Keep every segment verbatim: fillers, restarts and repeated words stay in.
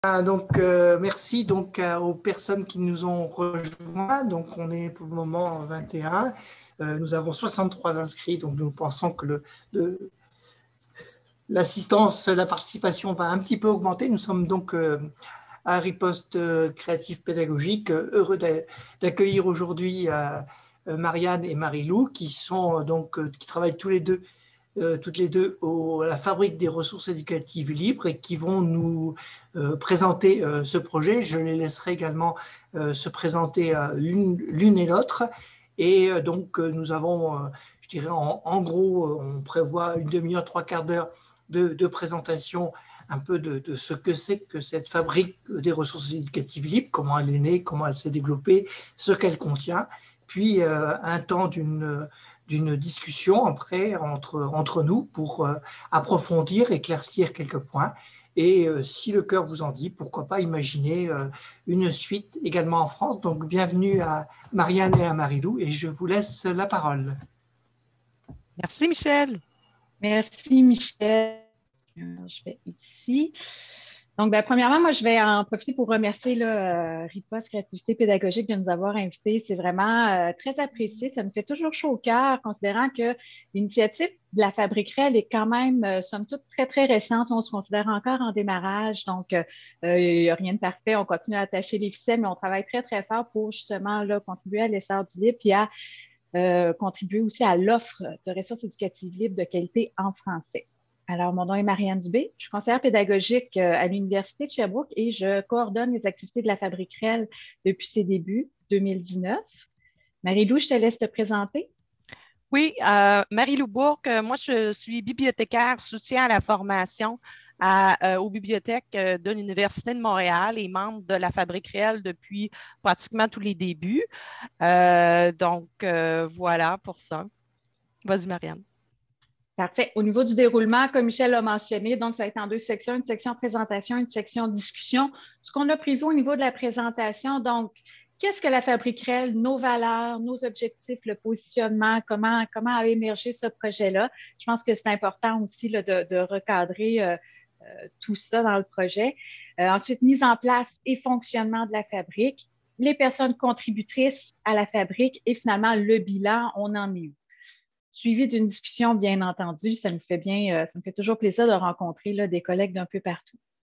Ah, donc, euh, merci donc euh, aux personnes qui nous ont rejoints. Donc, on est pour le moment en vingt et un. Euh, nous avons soixante-trois inscrits. Donc, nous pensons que le, le- l'assistance, la participation va un petit peu augmenter. Nous sommes donc euh, à Riposte euh, Créative Pédagogique, euh, heureux d'a- d'accueillir aujourd'hui euh, euh, Marianne et Marie-Lou, qui sont euh, donc euh, qui travaillent tous les deux euh, toutes les deux au, à la Fabrique des ressources éducatives libres et qui vont nous euh, présenter euh, ce projet. Je les laisserai également euh, se présenter euh, l'une l'une et l'autre. Et euh, donc, euh, nous avons, euh, je dirais, en, en gros, euh, on prévoit une demi-heure, trois quarts d'heure de, de présentation un peu de, de ce que c'est que cette fabrique des ressources éducatives libres, comment elle est née, comment elle s'est développée, ce qu'elle contient. Puis, euh, un temps d'une d'une discussion après entre, entre nous pour euh, approfondir, éclaircir quelques points. Et euh, si le cœur vous en dit, pourquoi pas imaginer euh, une suite également en France. Donc, bienvenue à Marianne et à Marie-Lou et je vous laisse la parole. Merci, Michel. Merci, Michel. Alors, je vais ici. Donc, ben, premièrement, moi, je vais en profiter pour remercier là, euh, Riposte Créativité Pédagogique de nous avoir invités. C'est vraiment euh, très apprécié. Ça me fait toujours chaud au cœur, considérant que l'initiative de la Fabriquerelle est quand même, euh, somme toute, très, très récente. On se considère encore en démarrage. Donc, euh, il n'y a rien de parfait. On continue à attacher les ficelles, mais on travaille très, très fort pour justement là, contribuer à l'essor du libre et à euh, contribuer aussi à l'offre de ressources éducatives libres de qualité en français. Alors, mon nom est Marianne Dubé. Je suis conseillère pédagogique à l'Université de Sherbrooke et je coordonne les activités de la Fabriquerelle depuis ses débuts, deux mille dix-neuf. Marie-Lou, je te laisse te présenter. Oui, euh, Marie-Lou Bourque, moi, je suis bibliothécaire, soutien à la formation à, euh, aux bibliothèques euh, de l'Université de Montréal et membre de la Fabriquerelle depuis pratiquement tous les débuts. Euh, donc, euh, voilà pour ça. Vas-y, Marianne. Parfait. Au niveau du déroulement, comme Michel l'a mentionné, donc ça va être en deux sections, une section présentation, une section discussion. Ce qu'on a prévu au niveau de la présentation, donc, qu'est-ce que la Fabriquerelle, nos valeurs, nos objectifs, le positionnement, comment, comment a émergé ce projet-là? Je pense que c'est important aussi là, de, de recadrer euh, euh, tout ça dans le projet. Euh, ensuite, mise en place et fonctionnement de la fabrique, les personnes contributrices à la fabrique et finalement le bilan, on en est où? Suivi d'une discussion, bien entendu. Ça me fait bien, euh, ça me fait toujours plaisir de rencontrer là, des collègues d'un peu partout.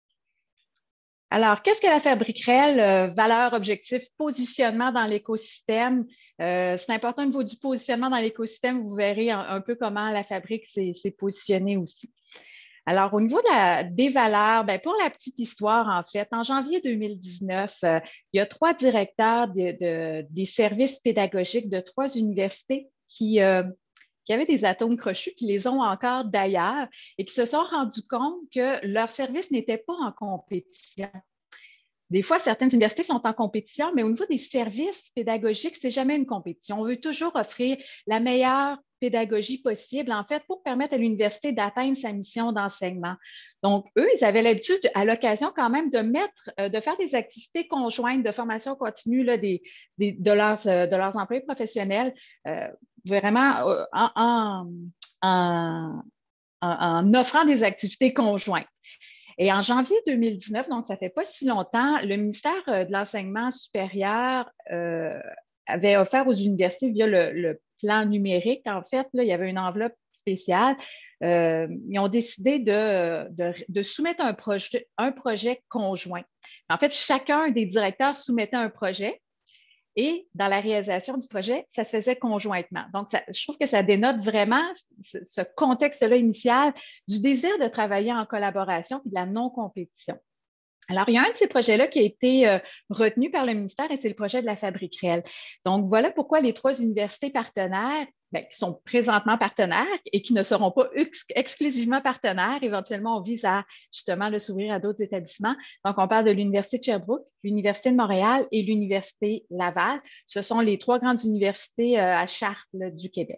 Alors, qu'est-ce que la Fabriquerelle? Euh, valeur, objectif, positionnement dans l'écosystème. Euh, c'est important au niveau du positionnement dans l'écosystème. Vous verrez un, un peu comment la fabrique s'est positionnée aussi. Alors, au niveau de la, des valeurs, bien, pour la petite histoire, en fait, en janvier deux mille dix-neuf, euh, il y a trois directeurs de, de, des services pédagogiques de trois universités qui, euh, qui avaient des atomes crochus, qui les ont encore d'ailleurs, et qui se sont rendus compte que leur service n'était pas en compétition. Des fois, certaines universités sont en compétition, mais au niveau des services pédagogiques, c'est jamais une compétition. On veut toujours offrir la meilleure pédagogie possible, en fait, pour permettre à l'université d'atteindre sa mission d'enseignement. Donc, eux, ils avaient l'habitude, à l'occasion quand même, de mettre, de faire des activités conjointes de formation continue là, des, des, de, leurs, de leurs employés professionnels, euh, vraiment euh, en, en, en, en offrant des activités conjointes. Et en janvier deux mille dix-neuf, donc ça ne fait pas si longtemps, le ministère de l'Enseignement supérieur euh, avait offert aux universités via le, le plan numérique, en fait, là, il y avait une enveloppe spéciale. Euh, ils ont décidé de, de, de soumettre un projet, un projet conjoint. En fait, chacun des directeurs soumettait un projet. Et dans la réalisation du projet, ça se faisait conjointement. Donc, ça, je trouve que ça dénote vraiment ce, ce contexte-là initial du désir de travailler en collaboration et de la non-compétition. Alors, il y a un de ces projets-là qui a été euh, retenu par le ministère et c'est le projet de la Fabriquerelle. Donc, voilà pourquoi les trois universités partenaires, bien, qui sont présentement partenaires et qui ne seront pas ex exclusivement partenaires, éventuellement, on vise à justement le s'ouvrir à d'autres établissements. Donc, on parle de l'Université de Sherbrooke, l'Université de Montréal et l'Université Laval. Ce sont les trois grandes universités euh, à charte là, du Québec.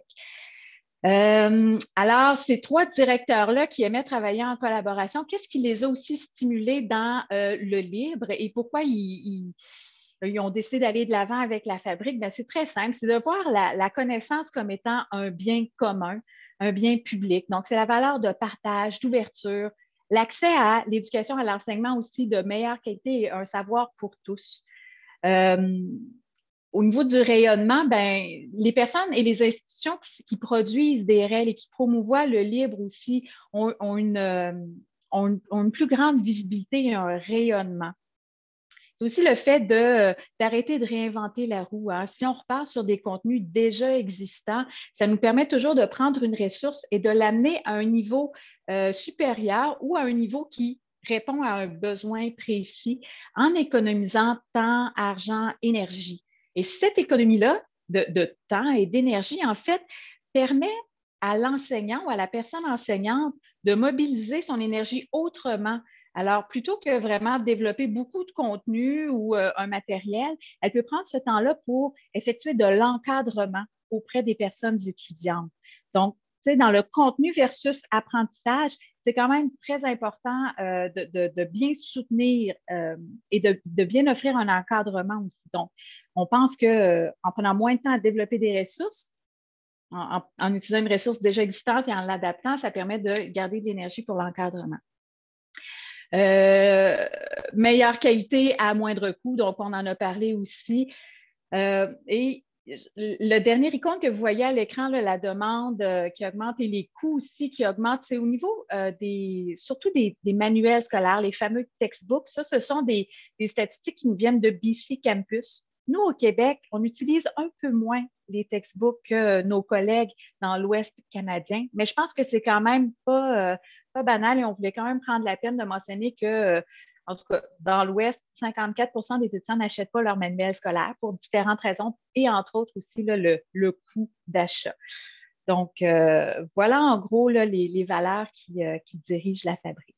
Euh, alors, ces trois directeurs-là qui aimaient travailler en collaboration, qu'est-ce qui les a aussi stimulés dans euh, le libre et pourquoi ils, ils, ils ont décidé d'aller de l'avant avec la fabrique? Bien, c'est très simple, c'est de voir la, la connaissance comme étant un bien commun, un bien public. Donc, c'est la valeur de partage, d'ouverture, L'accès à l'éducation, à l'enseignement aussi de meilleure qualité et un savoir pour tous. Euh, Au niveau du rayonnement, ben, les personnes et les institutions qui, qui produisent des règles et qui promouvoient le libre aussi ont, ont, une, euh, ont, une, ont une plus grande visibilité et un rayonnement. C'est aussi le fait de, d'arrêter de réinventer la roue. Hein. Si on repart sur des contenus déjà existants, ça nous permet toujours de prendre une ressource et de l'amener à un niveau euh, supérieur ou à un niveau qui répond à un besoin précis en économisant temps, argent, énergie. Et cette économie-là de, de temps et d'énergie, en fait, permet à l'enseignant ou à la personne enseignante de mobiliser son énergie autrement. Alors, plutôt que vraiment développer beaucoup de contenu ou euh, un matériel, elle peut prendre ce temps-là pour effectuer de l'encadrement auprès des personnes étudiantes. Donc, tu sais, dans le contenu versus apprentissage, c'est quand même très important euh, de, de, de bien soutenir euh, et de, de bien offrir un encadrement aussi. Donc, on pense qu'en euh, prenant moins de temps à développer des ressources, en, en, en utilisant une ressource déjà existante et en l'adaptant, ça permet de garder de l'énergie pour l'encadrement. Euh, meilleure qualité à moindre coût, donc on en a parlé aussi. Euh, et le dernier icône que vous voyez à l'écran, là, la demande euh, qui augmente et les coûts aussi qui augmentent, c'est au niveau euh, des, surtout des, des manuels scolaires, les fameux textbooks. Ça, ce sont des, des statistiques qui nous viennent de B C Campus. Nous, au Québec, on utilise un peu moins les textbooks que nos collègues dans l'Ouest canadien, mais je pense que c'est quand même pas, euh, pas banal et on voulait quand même prendre la peine de mentionner que, euh, en tout cas, dans l'Ouest, cinquante-quatre pour cent des étudiants n'achètent pas leur manuel scolaire pour différentes raisons et entre autres aussi là, le, le coût d'achat. Donc, euh, voilà en gros là, les, les valeurs qui, euh, qui dirigent la fabrique.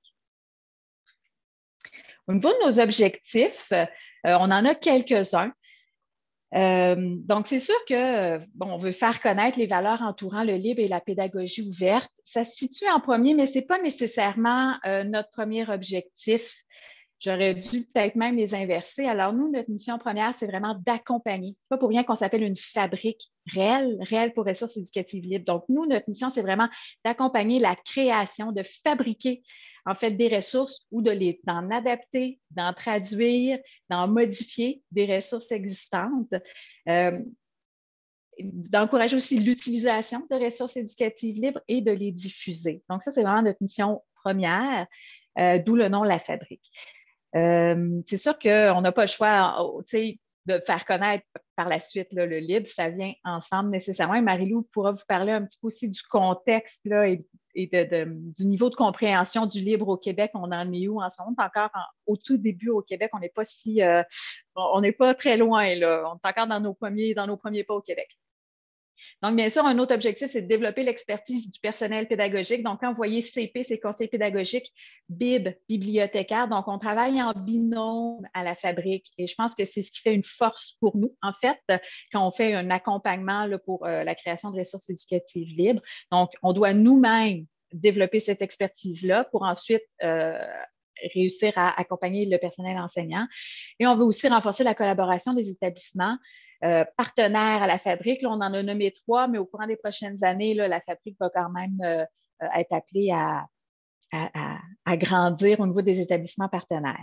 Au niveau de nos objectifs, euh, on en a quelques-uns. Euh, donc, c'est sûr que, bon, on veut faire connaître les valeurs entourant le libre et la pédagogie ouverte. Ça se situe en premier, mais ce n'est pas nécessairement euh, notre premier objectif. J'aurais dû peut-être même les inverser. Alors, nous, notre mission première, c'est vraiment d'accompagner. Ce n'est pas pour rien qu'on s'appelle une fabrique réelle, réelle pour ressources éducatives libres. Donc, nous, notre mission, c'est vraiment d'accompagner la création, de fabriquer, en fait, des ressources ou de les, d'en adapter, d'en traduire, d'en modifier des ressources existantes. Euh, d'encourager aussi l'utilisation de ressources éducatives libres et de les diffuser. Donc, ça, c'est vraiment notre mission première, euh, d'où le nom La Fabrique. Euh, c'est sûr qu'on n'a pas le choix de faire connaître par la suite là, le libre, ça vient ensemble nécessairement. Et Marie-Lou pourra vous parler un petit peu aussi du contexte là, et, et de, de, du niveau de compréhension du libre au Québec. On en est où en ce moment? On est encore en, au tout début au Québec. On n'est pas si, euh, on n'est pas très loin là. On est encore dans nos premiers, dans nos premiers pas au Québec. Donc, bien sûr, un autre objectif, c'est de développer l'expertise du personnel pédagogique. Donc, quand vous voyez C P, c'est conseil pédagogique, B I B, bibliothécaire. Donc, on travaille en binôme à la fabrique et je pense que c'est ce qui fait une force pour nous, en fait, quand on fait un accompagnement là, pour euh, la création de ressources éducatives libres. Donc, on doit nous-mêmes développer cette expertise-là pour ensuite euh, réussir à accompagner le personnel enseignant. Et on veut aussi renforcer la collaboration des établissements euh, partenaires à la fabrique. Là, on en a nommé trois, mais au courant des prochaines années, là, la fabrique va quand même euh, être appelée à, à, à, à grandir au niveau des établissements partenaires.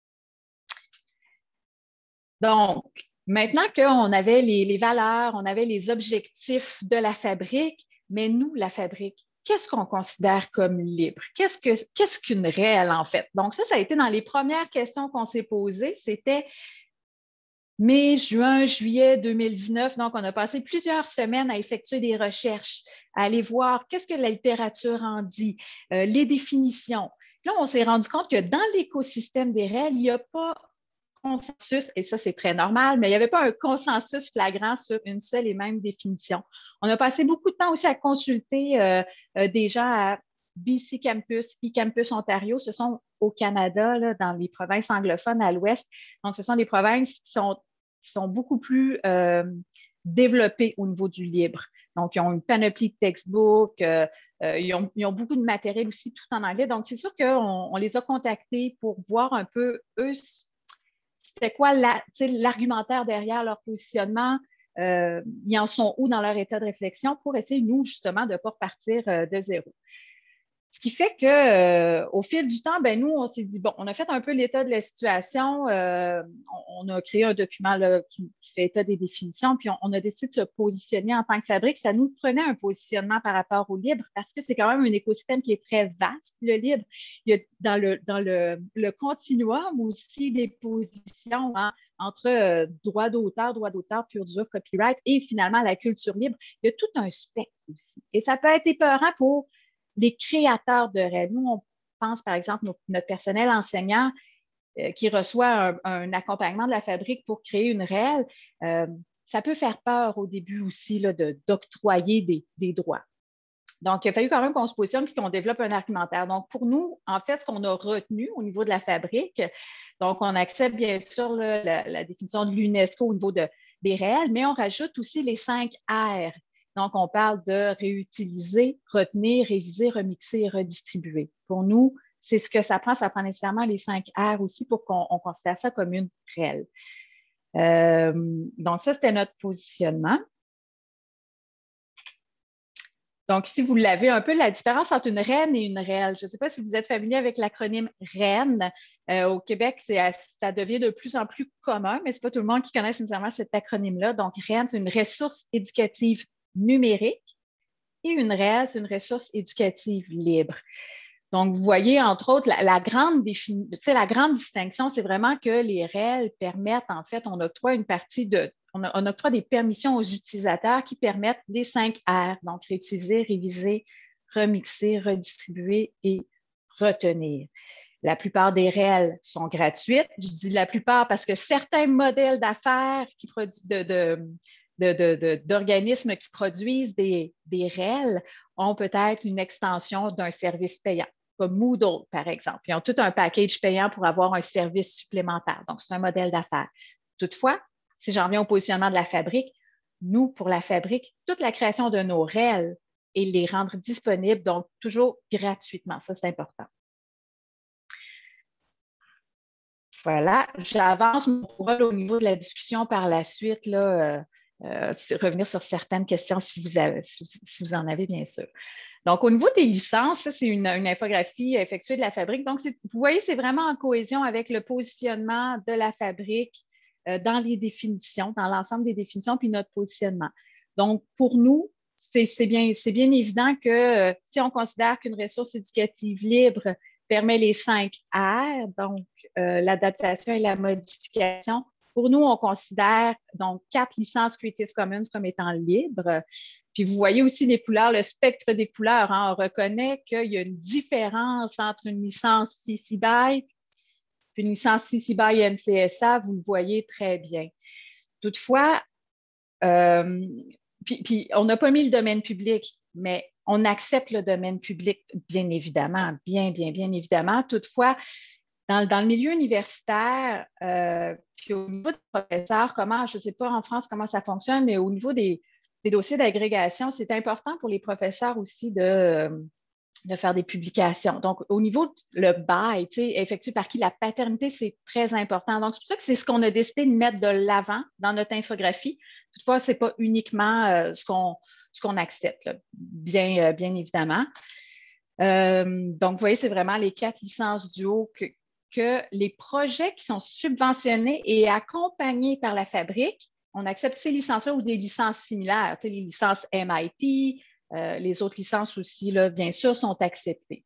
Donc, maintenant qu'on avait les, les valeurs, on avait les objectifs de la fabrique, mais nous, la fabrique, qu'est-ce qu'on considère comme libre? Qu'est-ce que, qu'est-ce qu'une réelle, en fait? Donc, ça, ça a été dans les premières questions qu'on s'est posées. C'était mai, juin, juillet deux mille dix-neuf. Donc, on a passé plusieurs semaines à effectuer des recherches, à aller voir qu'est-ce que la littérature en dit, euh, les définitions. Là, on s'est rendu compte que dans l'écosystème des réels, il n'y a pas consensus, et ça, c'est très normal, mais il n'y avait pas un consensus flagrant sur une seule et même définition. On a passé beaucoup de temps aussi à consulter euh, euh, des gens à B C Campus, eCampus Ontario. Ce sont au Canada, là, dans les provinces anglophones à l'ouest. Donc, ce sont des provinces qui sont, qui sont beaucoup plus euh, développées au niveau du libre. Donc, ils ont une panoplie de textbooks, euh, euh, ils, ont, ils ont beaucoup de matériel aussi, tout en anglais. Donc, c'est sûr qu'on on les a contactés pour voir un peu, eux, c'était quoi la, l'argumentaire derrière leur positionnement, euh, ils en sont où dans leur état de réflexion pour essayer, nous, justement, de ne pas repartir euh, de zéro. Ce qui fait qu'au euh, fil du temps, ben, nous, on s'est dit, bon, on a fait un peu l'état de la situation, euh, on, on a créé un document là, qui, qui fait état des définitions, puis on, on a décidé de se positionner en tant que fabrique. Ça nous prenait un positionnement par rapport au libre parce que c'est quand même un écosystème qui est très vaste, le libre. Il y a dans le, dans le, le continuum aussi des positions hein, entre euh, droit d'auteur, droit d'auteur pur dur, copyright et finalement la culture libre. Il y a tout un spectre aussi. Et ça peut être épeurant pour les créateurs de rêves. Nous, on pense, par exemple, nos, notre personnel enseignant euh, qui reçoit un, un accompagnement de la fabrique pour créer une réelle, euh, ça peut faire peur au début aussi là, de, d'octroyer des, des droits. Donc, il a fallu quand même qu'on se positionne et qu'on développe un argumentaire. Donc, pour nous, en fait, ce qu'on a retenu au niveau de la fabrique, donc, on accepte bien sûr là, la, la définition de l'UNESCO au niveau de, des réels, mais on rajoute aussi les cinq R. Donc, on parle de réutiliser, retenir, réviser, remixer et redistribuer. Pour nous, c'est ce que ça prend. Ça prend nécessairement les cinq R aussi pour qu'on on considère ça comme une réelle. Euh, donc, ça, c'était notre positionnement. Donc, si vous l'avez un peu, la différence entre une reine et une réelle. Je ne sais pas si vous êtes familier avec l'acronyme reine. Euh, au Québec, ça devient de plus en plus commun, mais ce n'est pas tout le monde qui connaît nécessairement cet acronyme-là. Donc, reine, c'est une ressource éducative numérique et une réelle, c'est une ressource éducative libre. Donc, vous voyez, entre autres, la, la, grande, défini, la grande distinction, c'est vraiment que les réels permettent, en fait, on octroie une partie de, on, on octroie des permissions aux utilisateurs qui permettent les cinq R, donc réutiliser, réviser, remixer, redistribuer et retenir. La plupart des réels sont gratuites. Je dis la plupart parce que certains modèles d'affaires qui produisent de, de De, de, de, d'organismes qui produisent des, des réels ont peut-être une extension d'un service payant, comme Moodle, par exemple. Ils ont tout un package payant pour avoir un service supplémentaire. Donc, c'est un modèle d'affaires. Toutefois, si j'en reviens au positionnement de la fabrique, nous, pour la fabrique, toute la création de nos réels et les rendre disponibles, donc toujours gratuitement. Ça, c'est important. Voilà, j'avance mon rôle au niveau de la discussion par la suite, là, euh, Euh, revenir sur certaines questions si vous, avez, si, si vous en avez, bien sûr. Donc, au niveau des licences, ça, c'est une, une infographie effectuée de la fabrique. Donc, vous voyez, c'est vraiment en cohésion avec le positionnement de la fabrique euh, dans les définitions, dans l'ensemble des définitions, puis notre positionnement. Donc, pour nous, c'est bien, c'est bien évident que euh, si on considère qu'une ressource éducative libre permet les cinq R, donc euh, l'adaptation et la modification, pour nous, on considère donc quatre licences Creative Commons comme étant libres. Puis vous voyez aussi les couleurs, le spectre des couleurs. Hein, on reconnaît qu'il y a une différence entre une licence C C B Y et une licence C C B Y N C S A. Vous le voyez très bien. Toutefois, euh, puis, puis on n'a pas mis le domaine public, mais on accepte le domaine public, bien évidemment, bien, bien, bien évidemment. Toutefois, Dans, dans le milieu universitaire, euh, puis au niveau des professeurs, comment, je ne sais pas en France comment ça fonctionne, mais au niveau des, des dossiers d'agrégation, c'est important pour les professeurs aussi de, de faire des publications. Donc, au niveau le bail, effectué par qui la paternité, c'est très important. Donc, c'est pour ça que c'est ce qu'on a décidé de mettre de l'avant dans notre infographie. Toutefois, ce n'est pas uniquement euh, ce qu'on ce qu'on accepte, là, bien, euh, bien évidemment. Euh, donc, vous voyez, c'est vraiment les quatre licences du haut que que les projets qui sont subventionnés et accompagnés par la fabrique, on accepte ces licences-là ou des licences similaires. Tu sais, les licences M I T, euh, les autres licences aussi, là, bien sûr, sont acceptées.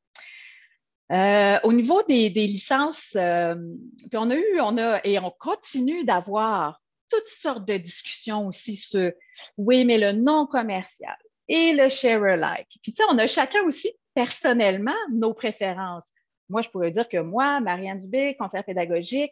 Euh, au niveau des, des licences, euh, puis on a eu, on a, et on continue d'avoir toutes sortes de discussions aussi sur, oui, mais le non commercial et le share alike. Puis, tu sais, on a chacun aussi personnellement nos préférences. Moi, je pourrais dire que moi, Marianne Dubé, conseillère pédagogique,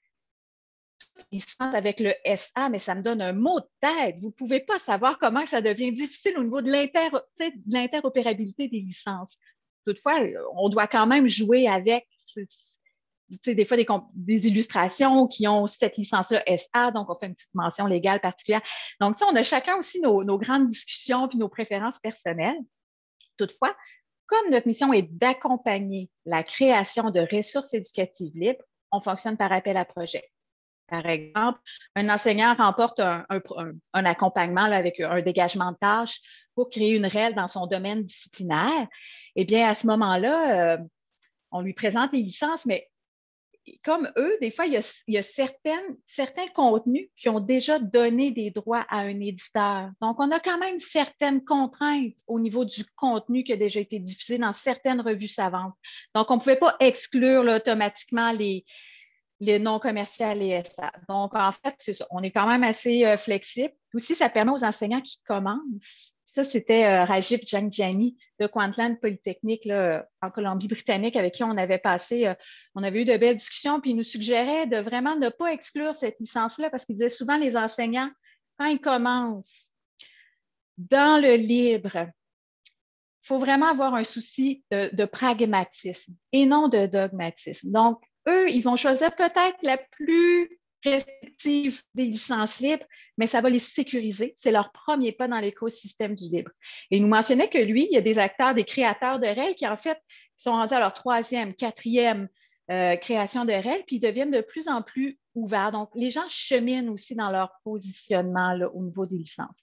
licence avec le S A, mais ça me donne un mot de tête. Vous ne pouvez pas savoir comment ça devient difficile au niveau de l'interopérabilité des licences. Toutefois, on doit quand même jouer avec des fois des, des illustrations qui ont cette licence-là S A, donc on fait une petite mention légale particulière. Donc, on a chacun aussi nos, nos grandes discussions puis nos préférences personnelles. Toutefois, comme notre mission est d'accompagner la création de ressources éducatives libres, on fonctionne par appel à projet. Par exemple, un enseignant remporte un, un, un, un accompagnement là, avec un dégagement de tâches pour créer une R E L dans son domaine disciplinaire. Eh bien, à ce moment-là, euh, on lui présente les licences, mais comme eux, des fois, il y a, il y a certaines, certains contenus qui ont déjà donné des droits à un éditeur. Donc, on a quand même certaines contraintes au niveau du contenu qui a déjà été diffusé dans certaines revues savantes. Donc, on ne pouvait pas exclure là, automatiquement les, les non commerciaux et S A. Donc, en fait, c'est ça. On est quand même assez euh, flexible. Aussi, ça permet aux enseignants qui commencent. Ça, c'était euh, Rajiv Jhangiani de Kwantlen Polytechnique là, en Colombie-Britannique avec qui on avait passé, euh, on avait eu de belles discussions, puis il nous suggérait de vraiment ne pas exclure cette licence-là parce qu'il disait souvent les enseignants, quand ils commencent dans le libre, il faut vraiment avoir un souci de, de pragmatisme et non de dogmatisme. Donc, eux, ils vont choisir peut-être la plus restrictive des licences libres, mais ça va les sécuriser. C'est leur premier pas dans l'écosystème du libre. Et il nous mentionnait que lui, il y a des acteurs, des créateurs de R E L qui, en fait, sont rendus à leur troisième, quatrième euh, création de R E L, puis ils deviennent de plus en plus ouverts. Donc, les gens cheminent aussi dans leur positionnement là, au niveau des licences.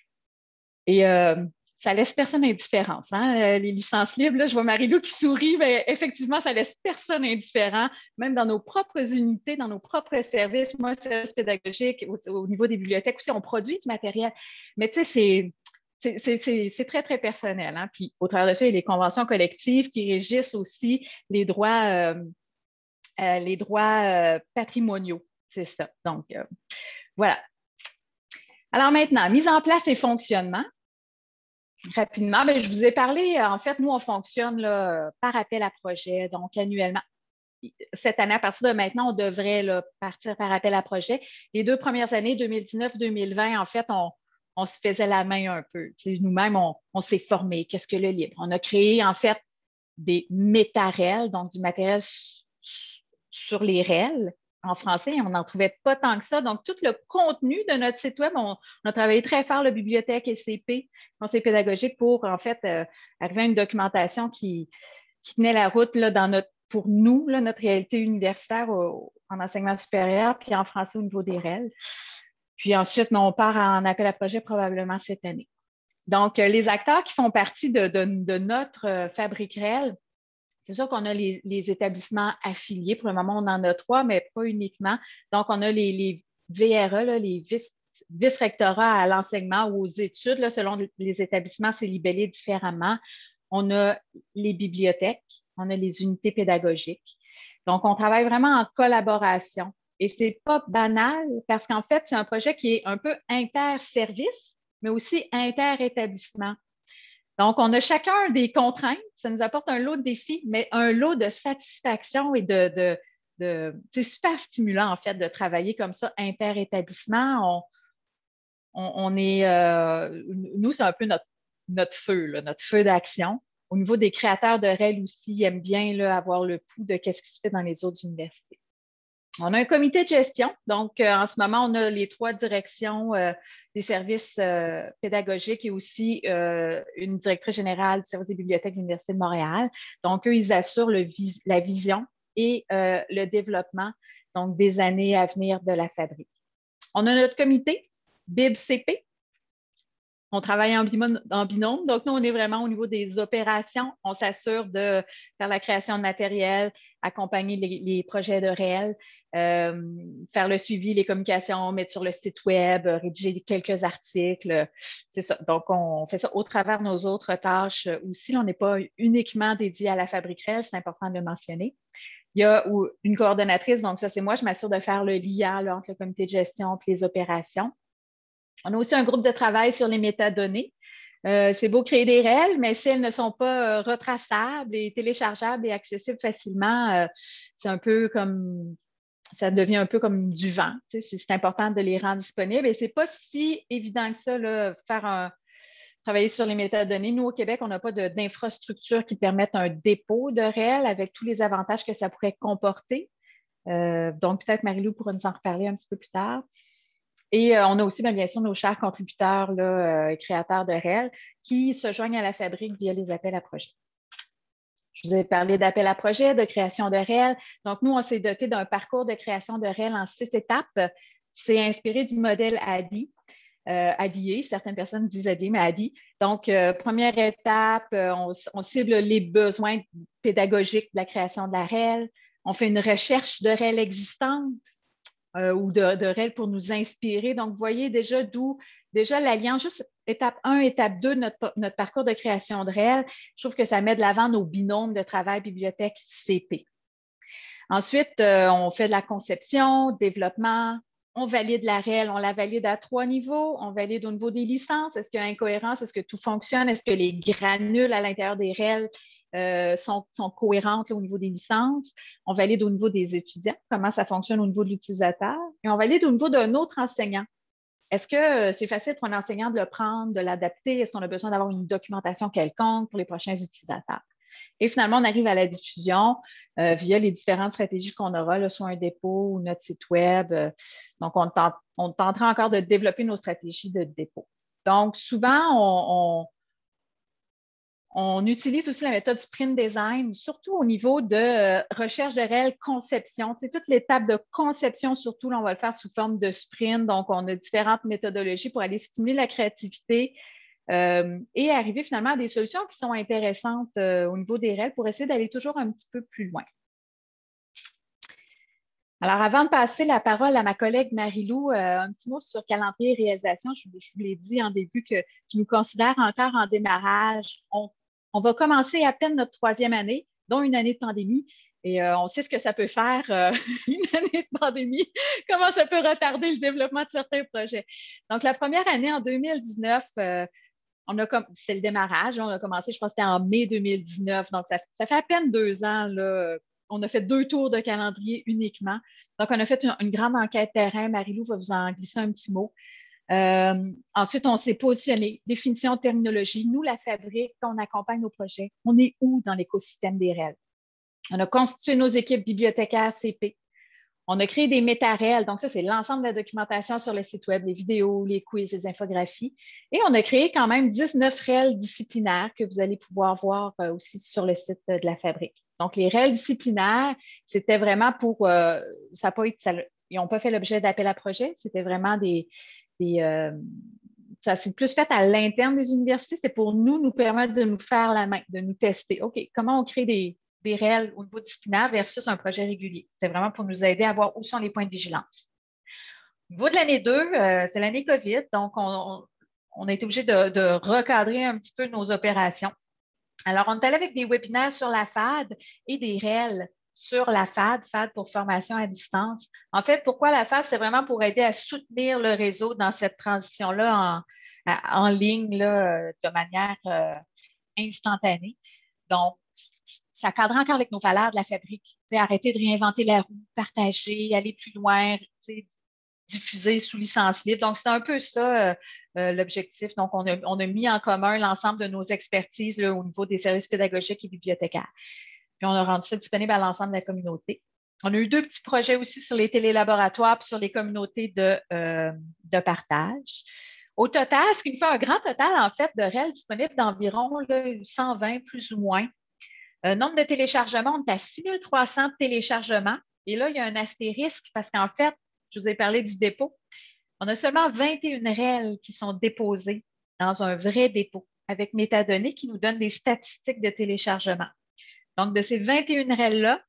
Et euh, ça laisse personne indifférent. Hein? Les licences libres, là, je vois Marie-Lou qui sourit, mais effectivement, ça laisse personne indifférent, même dans nos propres unités, dans nos propres services. Moi, service pédagogique, au, au niveau des bibliothèques aussi, on produit du matériel. Mais tu sais, c'est très, très personnel. Hein? Puis, au travers de ça, il y a les conventions collectives qui régissent aussi les droits, euh, euh, les droits euh, patrimoniaux. C'est ça. Donc, euh, voilà. Alors maintenant, mise en place et fonctionnement. Rapidement, bien, je vous ai parlé, en fait, nous, on fonctionne là, par appel à projet, donc annuellement. Cette année, à partir de maintenant, on devrait là, partir par appel à projet. Les deux premières années, deux mille dix-neuf deux mille vingt, en fait, on, on se faisait la main un peu. Nous-mêmes, on, on s'est formé. Qu'est-ce que le libre? On a créé, en fait, des méta-R E L, donc du matériel sur les R E L. En français, on n'en trouvait pas tant que ça. Donc, tout le contenu de notre site web, on, on a travaillé très fort, la bibliothèque S C P, conseil pédagogique, pour en fait euh, arriver à une documentation qui, qui tenait la route là, dans notre, pour nous, là, notre réalité universitaire au, en enseignement supérieur, puis en français au niveau des R E L. Puis ensuite, on part en appel à projet probablement cette année. Donc, euh, les acteurs qui font partie de, de, de notre euh, fabrique R E L, c'est sûr qu'on a les, les établissements affiliés. Pour le moment, on en a trois, mais pas uniquement. Donc, on a les, les V R E, là, les vice, vice-rectorats à l'enseignement ou aux études. Là, selon les établissements, c'est libellé différemment. On a les bibliothèques, on a les unités pédagogiques. Donc, on travaille vraiment en collaboration. Et ce n'est pas banal parce qu'en fait, c'est un projet qui est un peu inter-service, mais aussi inter-établissement. Donc, on a chacun des contraintes, ça nous apporte un lot de défis, mais un lot de satisfaction et de, de, de c'est super stimulant en fait de travailler comme ça, inter-établissement. On, on, on est, euh, nous, c'est un peu notre, notre feu, là, notre feu d'action. Au niveau des créateurs de R E L aussi, ils aiment bien là, avoir le pouls de ce qui se fait dans les autres universités. On a un comité de gestion. Donc, euh, en ce moment, on a les trois directions euh, des services euh, pédagogiques et aussi euh, une directrice générale du service des bibliothèques de l'Université de Montréal. Donc, eux, ils assurent le vis la vision et euh, le développement donc, des années à venir de la fabrique. On a notre comité, B I B C P. On travaille en binôme, en binôme. Donc, nous, on est vraiment au niveau des opérations. On s'assure de faire la création de matériel, accompagner les, les projets de R E L, euh, faire le suivi, les communications, mettre sur le site web, rédiger quelques articles. C'est ça. Donc, on fait ça au travers de nos autres tâches aussi. Là, on n'est pas uniquement dédié à la fabrique R E L, c'est important de le mentionner. Il y a une coordonnatrice, donc ça, c'est moi. Je m'assure de faire le lien là, entre le comité de gestion et les opérations. On a aussi un groupe de travail sur les métadonnées. Euh, c'est beau créer des R E L, mais si elles ne sont pas euh, retraçables et téléchargeables et accessibles facilement, euh, c'est un peu comme, ça devient un peu comme du vent. Tu sais, c'est important de les rendre disponibles et c'est pas si évident que ça, là, faire un, travailler sur les métadonnées. Nous, au Québec, on n'a pas d'infrastructure qui permette un dépôt de R E L avec tous les avantages que ça pourrait comporter. Euh, donc, peut-être Marie-Lou pourra nous en reparler un petit peu plus tard. Et euh, on a aussi, bien, bien sûr, nos chers contributeurs, là, euh, créateurs de R E L, qui se joignent à la fabrique via les appels à projets. Je vous ai parlé d'appel à projet, de création de réels. Donc, nous, on s'est doté d'un parcours de création de réels en six étapes. C'est inspiré du modèle A D I. Euh, A D I, certaines personnes disent A D I, mais A D I. Donc, euh, première étape, euh, on, on cible les besoins pédagogiques de la création de la réel. On fait une recherche de réels existantes euh, ou de, de réels pour nous inspirer. Donc, vous voyez déjà d'où, déjà l'alliance, juste étape un, étape deux, notre, notre parcours de création de réels, je trouve que ça met de l'avant nos binômes de travail bibliothèque C P. Ensuite, euh, on fait de la conception, développement, on valide la réelle, on la valide à trois niveaux. On valide au niveau des licences. Est-ce qu'il y a incohérence? Est-ce que tout fonctionne? Est-ce que les granules à l'intérieur des réels euh, sont, sont cohérentes là, au niveau des licences? On valide au niveau des étudiants, comment ça fonctionne au niveau de l'utilisateur. Et on valide au niveau d'un autre enseignant. Est-ce que c'est facile pour un enseignant de le prendre, de l'adapter? Est-ce qu'on a besoin d'avoir une documentation quelconque pour les prochains utilisateurs? Et finalement, on arrive à la diffusion euh, via les différentes stratégies qu'on aura, là, soit un dépôt ou notre site web. Euh, donc, on, tente, on tentera encore de développer nos stratégies de dépôt. Donc, souvent, on, on, on utilise aussi la méthode sprint design, surtout au niveau de euh, recherche de réelle conception. C'est toute l'étape de conception, surtout, là, on va le faire sous forme de sprint. Donc, on a différentes méthodologies pour aller stimuler la créativité, Euh, et arriver finalement à des solutions qui sont intéressantes euh, au niveau des réels pour essayer d'aller toujours un petit peu plus loin. Alors, avant de passer la parole à ma collègue Marie-Lou, euh, un petit mot sur calendrier et réalisation. Je, je vous l'ai dit en début que je nous considère encore en démarrage. On, on va commencer à peine notre troisième année, dont une année de pandémie. Et euh, on sait ce que ça peut faire, euh, une année de pandémie, comment ça peut retarder le développement de certains projets. Donc, la première année, en deux mille dix-neuf, euh, c'est le démarrage. On a commencé, je pense que c'était en mai deux mille dix-neuf. Donc, ça, ça fait à peine deux ans. Là, on a fait deux tours de calendrier uniquement. Donc, on a fait une, une grande enquête terrain. Marie-Lou va vous en glisser un petit mot. Euh, ensuite, on s'est positionné. Définition de terminologie. Nous, la fabrique, on accompagne nos projets. On est où dans l'écosystème des réels? On a constitué nos équipes bibliothécaires C P. On a créé des méta-réels, donc ça, c'est l'ensemble de la documentation sur le site web, les vidéos, les quiz, les infographies. Et on a créé quand même dix-neuf réels disciplinaires que vous allez pouvoir voir euh, aussi sur le site de la Fabrique. Donc, les réels disciplinaires, c'était vraiment pour, euh, ça n'a pas été, ça, ils n'ont pas fait l'objet d'appel à projet, c'était vraiment des, des euh, ça s'est plus fait à l'interne des universités, c'est pour nous, nous permettre de nous faire la main, de nous tester. OK, comment on crée des des réels au niveau disciplinaire versus un projet régulier. C'est vraiment pour nous aider à voir où sont les points de vigilance. Au niveau de l'année deux, euh, c'est l'année COVID, donc on, on a été obligé de, de recadrer un petit peu nos opérations. Alors, on est allé avec des webinaires sur la F A D et des réels sur la F A D, F A D pour formation à distance. En fait, pourquoi la F A D? C'est vraiment pour aider à soutenir le réseau dans cette transition-là en, en ligne là, de manière euh, instantanée. Donc, ça cadre encore avec nos valeurs de la Fabrique. Arrêter de réinventer la roue, partager, aller plus loin, diffuser sous licence libre. Donc, c'est un peu ça euh, l'objectif. Donc, on a, on a mis en commun l'ensemble de nos expertises là, au niveau des services pédagogiques et bibliothécaires. Puis, on a rendu ça disponible à l'ensemble de la communauté. On a eu deux petits projets aussi sur les télélaboratoires et sur les communautés de, euh, de partage. Au total, ce qui nous fait un grand total, en fait, de réels disponibles d'environ cent vingt plus ou moins. Euh, nombre de téléchargements, on est à six mille trois cents téléchargements. Et là, il y a un astérisque parce qu'en fait, je vous ai parlé du dépôt. On a seulement vingt et un réels qui sont déposés dans un vrai dépôt avec métadonnées qui nous donnent des statistiques de téléchargement. Donc, de ces vingt et un réels-là,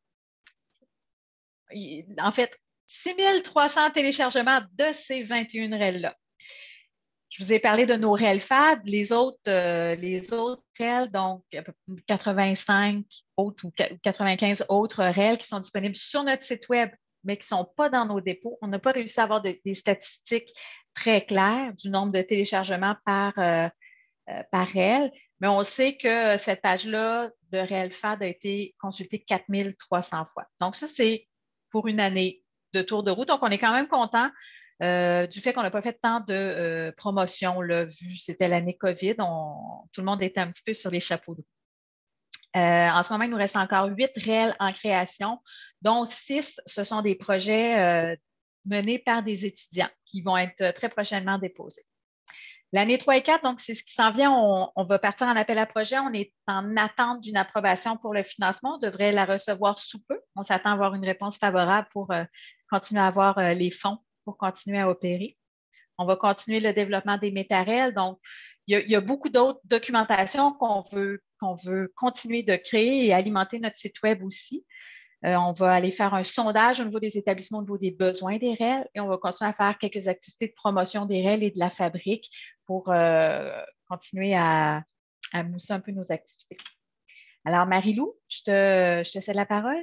en fait, six mille trois cents téléchargements de ces vingt et un réels-là. Je vous ai parlé de nos réels F A D, les autres, euh, les autres réels, donc quatre-vingt-cinq autres ou quatre-vingt-quinze autres réels qui sont disponibles sur notre site web, mais qui ne sont pas dans nos dépôts. On n'a pas réussi à avoir de, des statistiques très claires du nombre de téléchargements par, euh, euh, par réel, mais on sait que cette page-là de réel F A D a été consultée quatre mille trois cents fois. Donc, ça, c'est pour une année de tour de route. Donc, on est quand même content. Euh, du fait qu'on n'a pas fait tant de euh, promotions, là, vu que c'était l'année COVID, on, tout le monde était un petit peu sur les chapeaux de roue. Euh, en ce moment, il nous reste encore huit réels en création, dont six, ce sont des projets euh, menés par des étudiants qui vont être très prochainement déposés. L'année trois et quatre, donc c'est ce qui s'en vient. On, on va partir en appel à projet. On est en attente d'une approbation pour le financement. On devrait la recevoir sous peu. On s'attend à avoir une réponse favorable pour euh, continuer à avoir euh, les fonds pour continuer à opérer. On va continuer le développement des métarels. Donc, il y a, il y a beaucoup d'autres documentations qu'on veut, qu'on veut continuer de créer et alimenter notre site Web aussi. Euh, on va aller faire un sondage au niveau des établissements, au niveau des besoins des R E L et on va continuer à faire quelques activités de promotion des R E L et de la fabrique pour euh, continuer à, à mousser un peu nos activités. Alors, Marie-Lou, je te, je te cède la parole.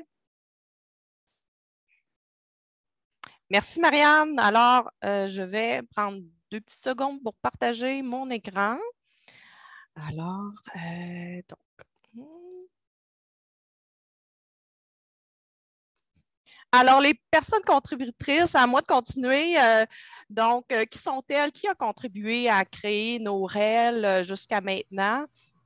Merci, Marianne. Alors, euh, je vais prendre deux petites secondes pour partager mon écran. Alors, euh, donc... Alors, les personnes contributrices, à moi de continuer. Euh, donc, euh, qui sont-elles? Qui a contribué à créer nos R E L euh, jusqu'à maintenant?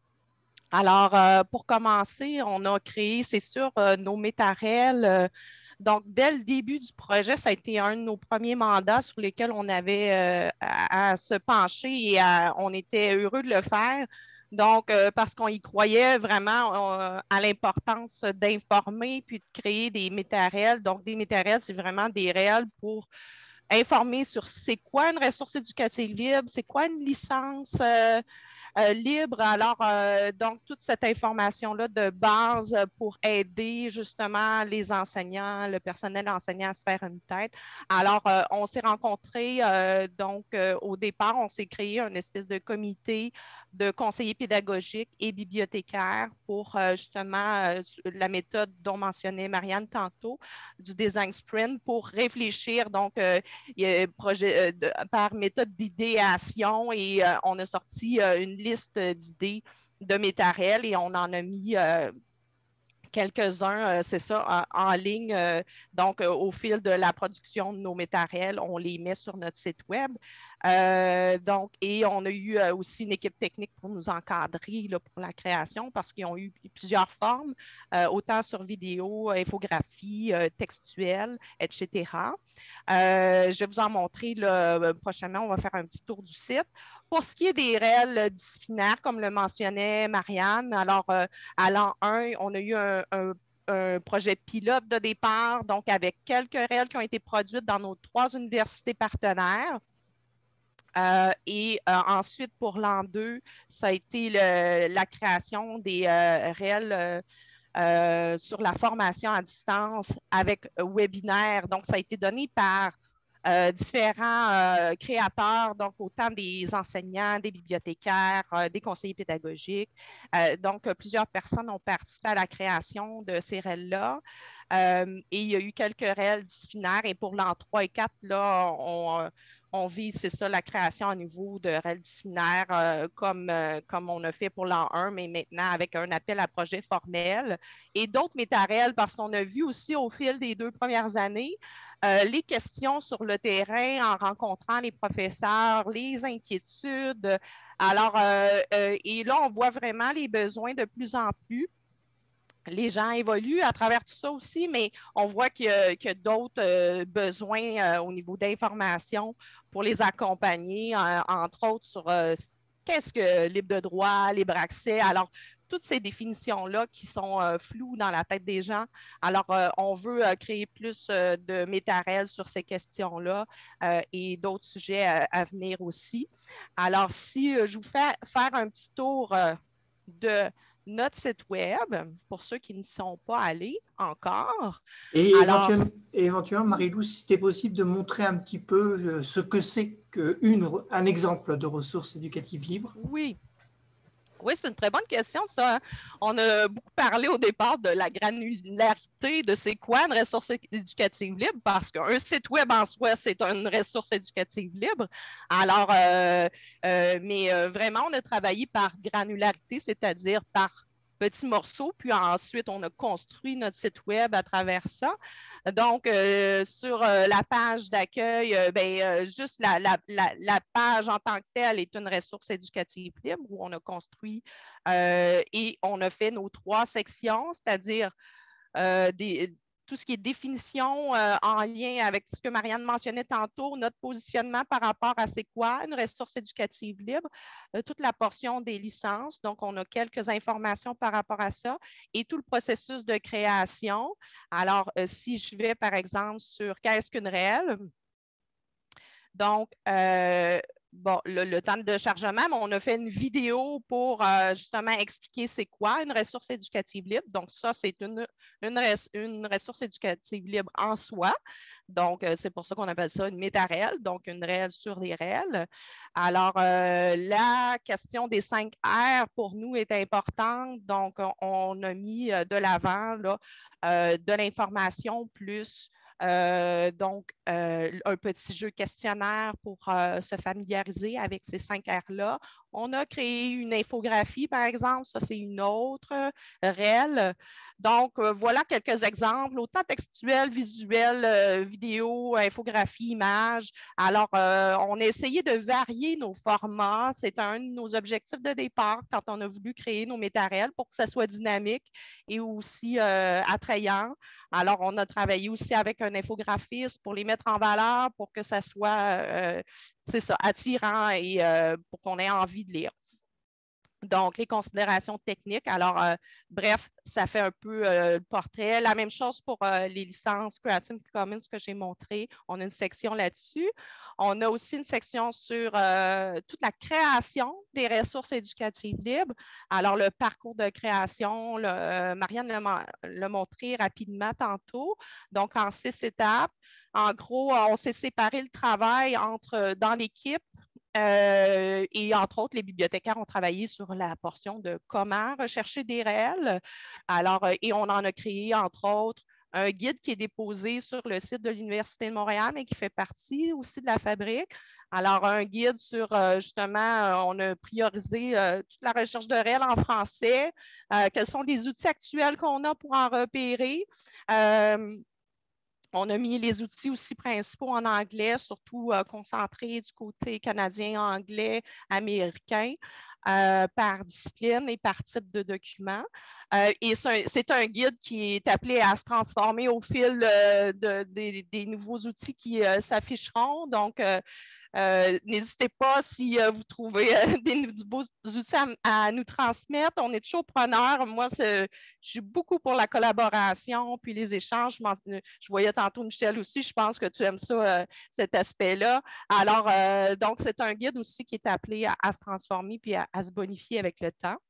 Alors, euh, pour commencer, on a créé, c'est sûr, euh, nos métarels. Euh, donc, dès le début du projet, ça a été un de nos premiers mandats sur lesquels on avait euh, à, à se pencher et à, on était heureux de le faire. Donc, euh, parce qu'on y croyait vraiment euh, à l'importance d'informer puis de créer des métarels. Donc, des métarels, c'est vraiment des R E L pour informer sur c'est quoi une ressource éducative libre, c'est quoi une licence euh, euh, libre. Alors, euh, donc, toute cette information-là de base pour aider justement les enseignants, le personnel enseignant à se faire une tête. Alors, euh, on s'est rencontrés, euh, donc, euh, au départ, on s'est créé un espèce de comité de conseillers pédagogiques et bibliothécaires pour euh, justement euh, la méthode dont mentionnait Marianne tantôt, du design sprint, pour réfléchir, donc, euh, projet, euh, de, par méthode d'idéation et euh, on a sorti euh, une liste d'idées de métarels et on en a mis euh, quelques-uns, euh, c'est ça, en, en ligne. Euh, donc, euh, au fil de la production de nos métarels, on les met sur notre site Web. Euh, donc, et on a eu euh, aussi une équipe technique pour nous encadrer là, pour la création parce qu'ils ont eu plusieurs formes, euh, autant sur vidéo, infographie, euh, textuelle, et cetera. Euh, je vais vous en montrer là, prochainement. On va faire un petit tour du site. Pour ce qui est des R E L disciplinaires, comme le mentionnait Marianne, alors euh, à l'an un, on a eu un, un, un projet pilote de départ, donc avec quelques R E L qui ont été produites dans nos trois universités partenaires. Euh, et euh, ensuite, pour l'an deux, ça a été le, la création des euh, R E L euh, euh, sur la formation à distance avec webinaire. Donc, ça a été donné par euh, différents euh, créateurs, donc autant des enseignants, des bibliothécaires, euh, des conseillers pédagogiques. Euh, donc, euh, plusieurs personnes ont participé à la création de ces R E L-là. Euh, et il y a eu quelques R E L disciplinaires. Et pour l'an trois et quatre, là, on, on vise, c'est ça, la création à niveau de R E L disciplinaire euh, comme, euh, comme on a fait pour l'an un, mais maintenant avec un appel à projet formel et d'autres métarels, parce qu'on a vu aussi au fil des deux premières années euh, les questions sur le terrain en rencontrant les professeurs, les inquiétudes. Alors, euh, euh, et là, on voit vraiment les besoins de plus en plus. Les gens évoluent à travers tout ça aussi, mais on voit qu'il y a, qu'il y a d'autres euh, besoins euh, au niveau d'information pour les accompagner, euh, entre autres sur euh, qu'est-ce que libre de droit, libre accès. Alors, toutes ces définitions-là qui sont euh, floues dans la tête des gens. Alors, euh, on veut euh, créer plus euh, de métarels sur ces questions-là euh, et d'autres sujets à, à venir aussi. Alors, si euh, je vous fais faire un petit tour euh, de notre site Web, pour ceux qui ne sont pas allés encore. Et éventuellement, Alors, éventuellement Marie-Lou, si c'était possible de montrer un petit peu ce que c'est qu'un exemple de ressources éducatives libres. Oui. Oui, c'est une très bonne question, ça. On a beaucoup parlé au départ de la granularité de c'est quoi une ressource éducative libre, parce qu'un site Web en soi, c'est une ressource éducative libre. Alors, euh, euh, mais euh, vraiment, on a travaillé par granularité, c'est-à-dire par petits morceaux, puis ensuite, on a construit notre site Web à travers ça. Donc, euh, sur euh, la page d'accueil, euh, ben, euh, juste la, la, la, la page en tant que telle est une ressource éducative libre où on a construit euh, et on a fait nos trois sections, c'est-à-dire euh, des tout ce qui est définition euh, en lien avec ce que Marianne mentionnait tantôt, notre positionnement par rapport à c'est quoi une ressource éducative libre, euh, toute la portion des licences. Donc, on a quelques informations par rapport à ça et tout le processus de création. Alors, euh, si je vais, par exemple, sur qu'est-ce qu'une R E L, donc, euh, bon, le, le temps de chargement, mais on a fait une vidéo pour euh, justement expliquer c'est quoi une ressource éducative libre. Donc, ça, c'est une, une, res, une ressource éducative libre en soi. Donc, euh, c'est pour ça qu'on appelle ça une méta-R E L, donc une R E L sur les R E L. Alors, euh, la question des cinq R pour nous est importante. Donc, on, on a mis de l'avant là, euh, de l'information plus Euh, donc, euh, un petit jeu questionnaire pour euh, se familiariser avec ces cinq R-là. On a créé une infographie, par exemple. Ça, c'est une autre euh, R E L. Donc, euh, voilà quelques exemples, autant textuels, visuels, euh, vidéo, infographie, images. Alors, euh, on a essayé de varier nos formats. C'est un de nos objectifs de départ quand on a voulu créer nos méta-R E L pour que ça soit dynamique et aussi euh, attrayant. Alors, on a travaillé aussi avec un infographiste pour les mettre en valeur, pour que ça soit, euh, c'est ça, attirant et euh, pour qu'on ait envie de lire. Donc, les considérations techniques. Alors, euh, bref, ça fait un peu euh, le portrait. La même chose pour euh, les licences Creative Commons que j'ai montré. On a une section là-dessus. On a aussi une section sur euh, toute la création des ressources éducatives libres. Alors, le parcours de création, le, euh, Marianne l'a montré rapidement tantôt. Donc, en six étapes. En gros, on s'est séparé le travail entre dans l'équipe. Euh, et entre autres, les bibliothécaires ont travaillé sur la portion de comment rechercher des R E L. Alors, euh, et on en a créé, entre autres, un guide qui est déposé sur le site de l'Université de Montréal, mais qui fait partie aussi de la fabrique. Alors, un guide sur, euh, justement, euh, on a priorisé euh, toute la recherche de R E L en français. Euh, quels sont les outils actuels qu'on a pour en repérer? Euh, On a mis les outils aussi principaux en anglais, surtout euh, concentrés du côté canadien, anglais, américain, euh, par discipline et par type de document. Euh, et c'est un, un guide qui est appelé à se transformer au fil euh, de, de, des nouveaux outils qui euh, s'afficheront. Donc, euh, Euh, n'hésitez pas si euh, vous trouvez euh, des nouveaux outils à, à nous transmettre. On est toujours preneurs. Moi, je suis beaucoup pour la collaboration puis les échanges. Je, je voyais tantôt Michel aussi. Je pense que tu aimes ça, euh, cet aspect-là. Alors, euh, donc, c'est un guide aussi qui est appelé à, à se transformer puis à, à se bonifier avec le temps.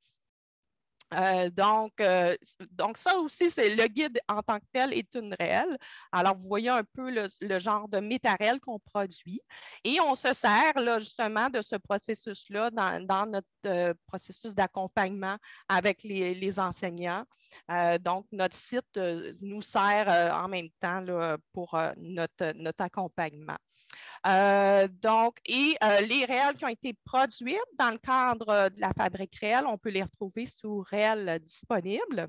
Euh, donc, euh, donc, ça aussi, c'est le guide en tant que tel est une R E L. Alors, vous voyez un peu le, le genre de méta-R E L qu'on produit. Et on se sert là, justement de ce processus-là dans, dans notre euh, processus d'accompagnement avec les, les enseignants. Euh, donc, notre site euh, nous sert euh, en même temps là, pour euh, notre, notre accompagnement. Euh, donc, et euh, les R E L qui ont été produites dans le cadre de la fabrique R E L, on peut les retrouver sous R E L disponibles.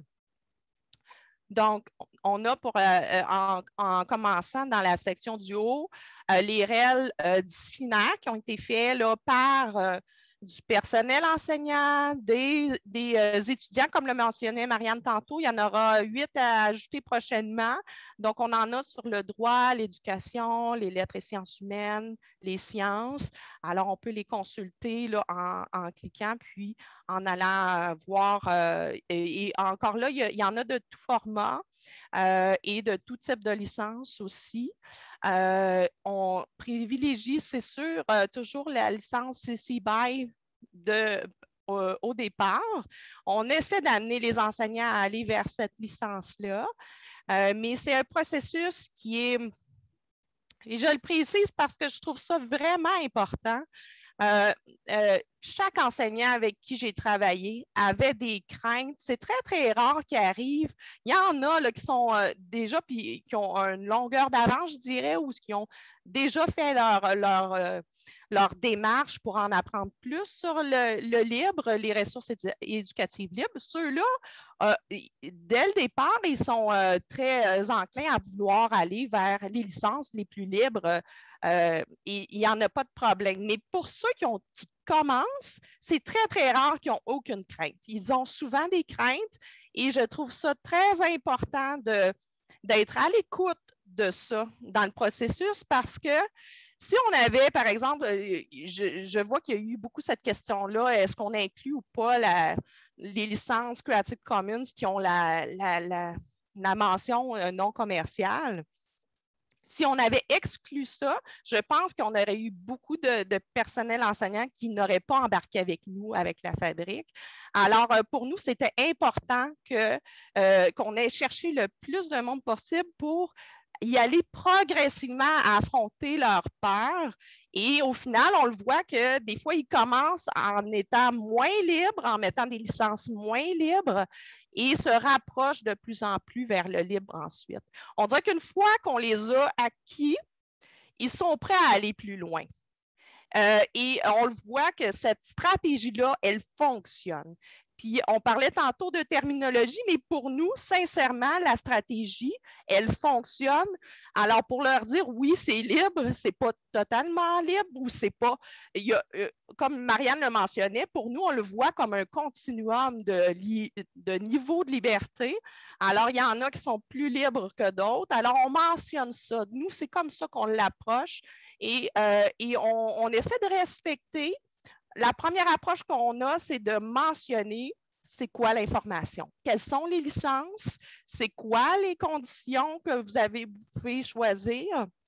Donc, on a pour, euh, en, en commençant dans la section du haut, euh, les R E L euh, disciplinaires qui ont été faits là, par euh, du personnel enseignant, des, des euh, étudiants, comme le mentionnait Marianne tantôt. Il y en aura huit à ajouter prochainement. Donc, on en a sur le droit, l'éducation, les lettres et sciences humaines, les sciences. Alors, on peut les consulter là, en, en cliquant, puis en allant voir. Euh, et, et encore là, il y, a, il y en a de tout format euh, et de tout type de licence aussi. Euh, on privilégie, c'est sûr, euh, toujours la licence C C B Y de, euh, au départ. On essaie d'amener les enseignants à aller vers cette licence-là, euh, mais c'est un processus qui est, et je le précise parce que je trouve ça vraiment important. Euh, euh, chaque enseignant avec qui j'ai travaillé avait des craintes. C'est très, très rare qu'ils arrivent. Il y en a là, qui sont euh, déjà, puis qui ont une longueur d'avance, je dirais, ou qui ont déjà fait leur, leur, euh, leur démarche pour en apprendre plus sur le, le libre, les ressources édu éducatives libres. Ceux-là, euh, dès le départ, ils sont euh, très euh, enclins à vouloir aller vers les licences les plus libres. Euh, et il n'y en a pas de problème. Mais pour ceux qui, ont, qui commencent, c'est très, très rare qu'ils n'ont aucune crainte. Ils ont souvent des craintes et je trouve ça très important de d'être à l'écoute de ça dans le processus parce que si on avait, par exemple, je, je vois qu'il y a eu beaucoup cette question-là, est-ce qu'on inclut ou pas la, les licences Creative Commons qui ont la, la, la, la mention non commerciale? Si on avait exclu ça, je pense qu'on aurait eu beaucoup de, de personnel enseignant qui n'aurait pas embarqué avec nous, avec la fabrique. Alors, pour nous, c'était important que, euh, qu'on ait cherché le plus de monde possible pour y aller progressivement à affronter leur peur. Et au final, on le voit que des fois, ils commencent en étant moins libres, en mettant des licences moins libres et se rapprochent de plus en plus vers le libre ensuite. On dirait qu'une fois qu'on les a acquis, ils sont prêts à aller plus loin. Euh, et on le voit que cette stratégie-là, elle fonctionne. Puis, on parlait tantôt de terminologie, mais pour nous, sincèrement, la stratégie, elle fonctionne. Alors, pour leur dire, oui, c'est libre, c'est pas totalement libre ou c'est pas... Il y a, euh, comme Marianne le mentionnait, pour nous, on le voit comme un continuum de, li, de niveau de liberté. Alors, il y en a qui sont plus libres que d'autres. Alors, on mentionne ça. Nous, c'est comme ça qu'on l'approche et, euh, et on, on essaie de respecter. La première approche qu'on a, c'est de mentionner c'est quoi l'information, quelles sont les licences, c'est quoi les conditions que vous avez, vous pouvez choisir,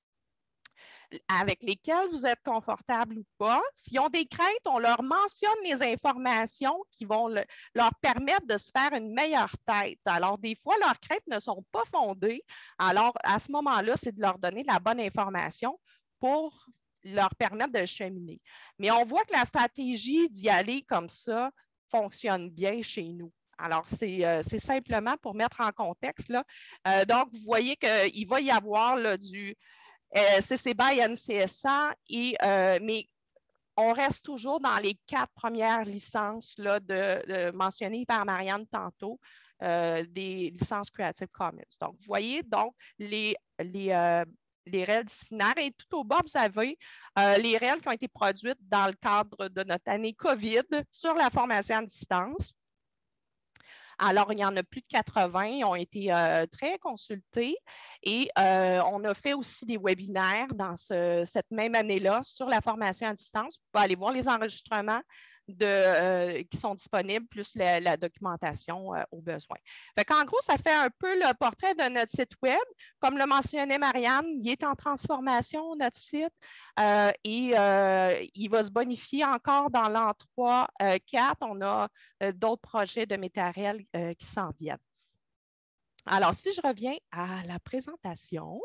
avec lesquelles vous êtes confortable ou pas. S'ils ont des craintes, on leur mentionne les informations qui vont le, leur permettre de se faire une meilleure tête. Alors, des fois, leurs craintes ne sont pas fondées. Alors, à ce moment-là, c'est de leur donner la bonne information pour leur permettre de cheminer. Mais on voit que la stratégie d'y aller comme ça fonctionne bien chez nous. Alors, c'est euh, simplement pour mettre en contexte. Là. Euh, donc, vous voyez qu'il va y avoir là, du euh, C C B Y, N C S A, et, euh, mais on reste toujours dans les quatre premières licences là, de, de, mentionnées par Marianne tantôt, euh, des licences Creative Commons. Donc, vous voyez, donc, les, les euh, les règles disciplinaires. Et tout au bas, vous avez euh, les règles qui ont été produites dans le cadre de notre année COVID sur la formation à distance. Alors, il y en a plus de quatre-vingts, ils ont été euh, très consultés et euh, on a fait aussi des webinaires dans ce, cette même année-là sur la formation à distance. Vous pouvez aller voir les enregistrements de, euh, qui sont disponibles, plus la, la documentation euh, au besoin. Fait qu'en gros, ça fait un peu le portrait de notre site Web. Comme le mentionnait Marianne, il est en transformation, notre site, euh, et euh, il va se bonifier encore dans l'an trois, quatre. On a euh, d'autres projets de matériel euh, qui s'en viennent. Alors, si je reviens à la présentation.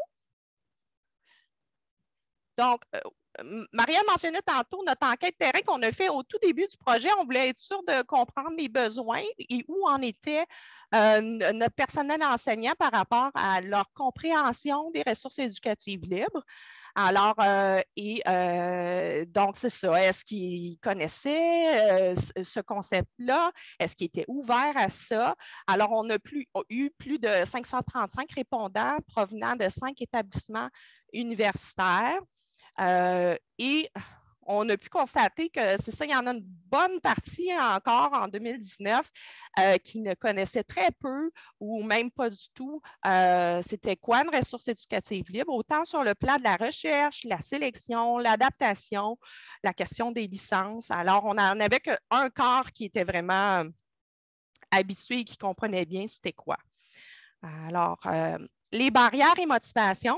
Donc, euh, Marianne mentionnait tantôt notre enquête terrain qu'on a fait au tout début du projet. On voulait être sûr de comprendre les besoins et où en était euh, notre personnel enseignant par rapport à leur compréhension des ressources éducatives libres. Alors, euh, et euh, donc, c'est ça. Est-ce qu'ils connaissaient euh, ce concept-là? Est-ce qu'ils étaient ouverts à ça? Alors, on a plus, a eu plus de cinq cent trente-cinq répondants provenant de cinq établissements universitaires. Euh, et on a pu constater que c'est ça, il y en a une bonne partie encore en deux mille dix-neuf euh, qui ne connaissaient très peu ou même pas du tout euh, c'était quoi une ressource éducative libre, autant sur le plan de la recherche, la sélection, l'adaptation, la question des licences. Alors, on n'en avait qu'un quart qui était vraiment habitué et qui comprenait bien c'était quoi. Alors, euh, les barrières et motivations.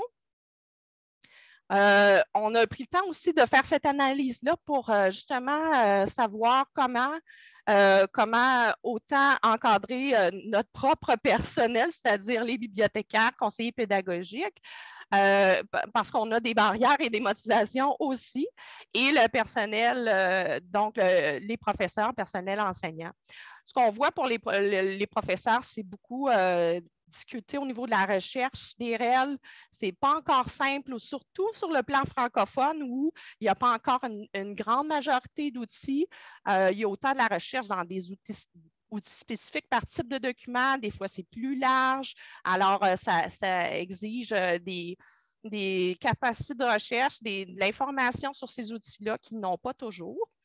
Euh, on a pris le temps aussi de faire cette analyse-là pour euh, justement euh, savoir comment, euh, comment autant encadrer euh, notre propre personnel, c'est-à-dire les bibliothécaires, conseillers pédagogiques, euh, parce qu'on a des barrières et des motivations aussi, et le personnel, euh, donc le, les professeurs, personnel enseignant. Ce qu'on voit pour les, les professeurs, c'est beaucoup euh, discuter au niveau de la recherche des R E L. Ce n'est pas encore simple, surtout sur le plan francophone où il n'y a pas encore une, une grande majorité d'outils. Euh, il y a autant de la recherche dans des outils, outils spécifiques par type de document. Des fois, c'est plus large. Alors, euh, ça, ça exige euh, des, des capacités de recherche, des, de l'information sur ces outils-là qu'ils n'ont pas toujours.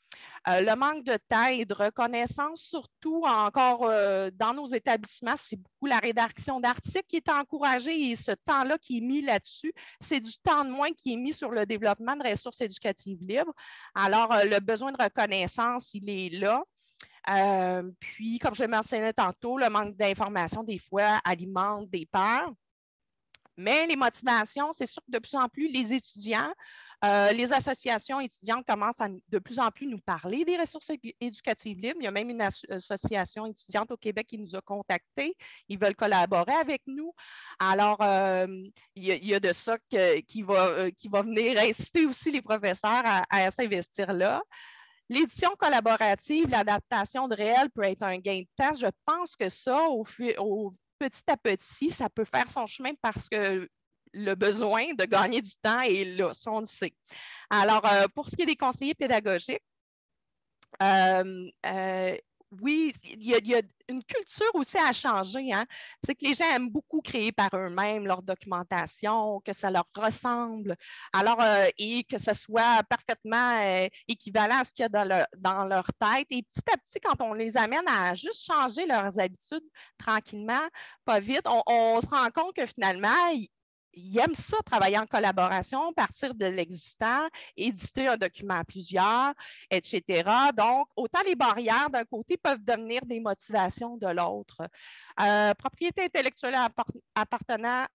Euh, le manque de temps et de reconnaissance, surtout encore euh, dans nos établissements, c'est beaucoup la rédaction d'articles qui est encouragée et ce temps-là qui est mis là-dessus, c'est du temps de moins qui est mis sur le développement de ressources éducatives libres. Alors, euh, le besoin de reconnaissance, il est là. Euh, puis, comme je le mentionnais tantôt, le manque d'information, des fois, alimente des peurs. Mais les motivations, c'est sûr que de plus en plus, les étudiants, euh, les associations étudiantes commencent à de plus en plus nous parler des ressources éducatives libres. Il y a même une association étudiante au Québec qui nous a contactés. Ils veulent collaborer avec nous. Alors, euh, il, y a, il y a de ça que, qui, va, euh, qui va venir inciter aussi les professeurs à, à s'investir là. L'édition collaborative, l'adaptation de réel peut être un gain de temps. Je pense que ça, au, au petit à petit, ça peut faire son chemin parce que le besoin de gagner du temps est là, ça on le sait. Alors, euh, pour ce qui est des conseillers pédagogiques, euh, euh, oui, il y, a, il y a une culture aussi à changer. Hein? C'est que les gens aiment beaucoup créer par eux-mêmes leur documentation, que ça leur ressemble, alors euh, et que ce soit parfaitement euh, équivalent à ce qu'il y a dans, le, dans leur tête. Et petit à petit, quand on les amène à juste changer leurs habitudes tranquillement, pas vite, on, on se rend compte que finalement, ils, ils aiment ça, travailler en collaboration, partir de l'existant, éditer un document à plusieurs, et cetera. Donc, autant les barrières d'un côté peuvent devenir des motivations de l'autre. Euh, propriété intellectuelle appartenant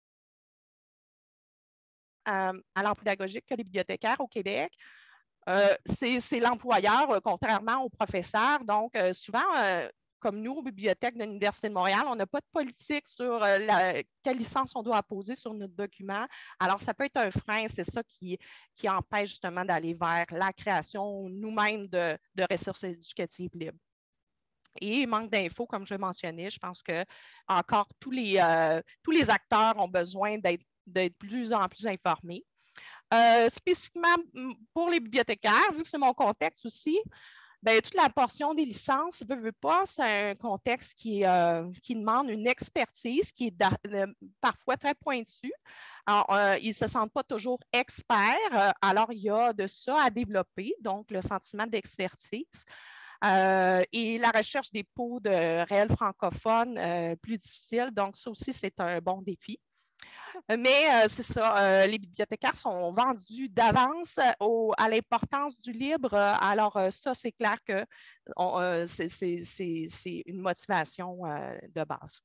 à, à l'art pédagogique que les bibliothécaires au Québec, euh, c'est l'employeur, euh, contrairement aux professeurs. Donc, euh, souvent, euh, comme nous, aux bibliothèques de l'Université de Montréal, on n'a pas de politique sur euh, la, quelle licence on doit apposer sur notre document. Alors, ça peut être un frein, c'est ça qui, qui empêche justement d'aller vers la création nous-mêmes de, de ressources éducatives libres. Et manque d'infos, comme je mentionnais, je pense que encore tous les, euh, tous les acteurs ont besoin d'être de plus en plus informés. Euh, spécifiquement pour les bibliothécaires, vu que c'est mon contexte aussi, bien, toute la portion des licences, veut, veut pas, c'est un contexte qui, euh, qui demande une expertise qui est euh, parfois très pointue. Alors, euh, ils ne se sentent pas toujours experts, alors il y a de ça à développer, donc le sentiment d'expertise. Euh, et la recherche des pots de réels francophones euh, plus difficile, donc ça aussi, c'est un bon défi. Mais euh, c'est ça, euh, les bibliothécaires sont vendus d'avance à l'importance du libre. Alors, euh, ça, c'est clair que euh, c'est une motivation euh, de base.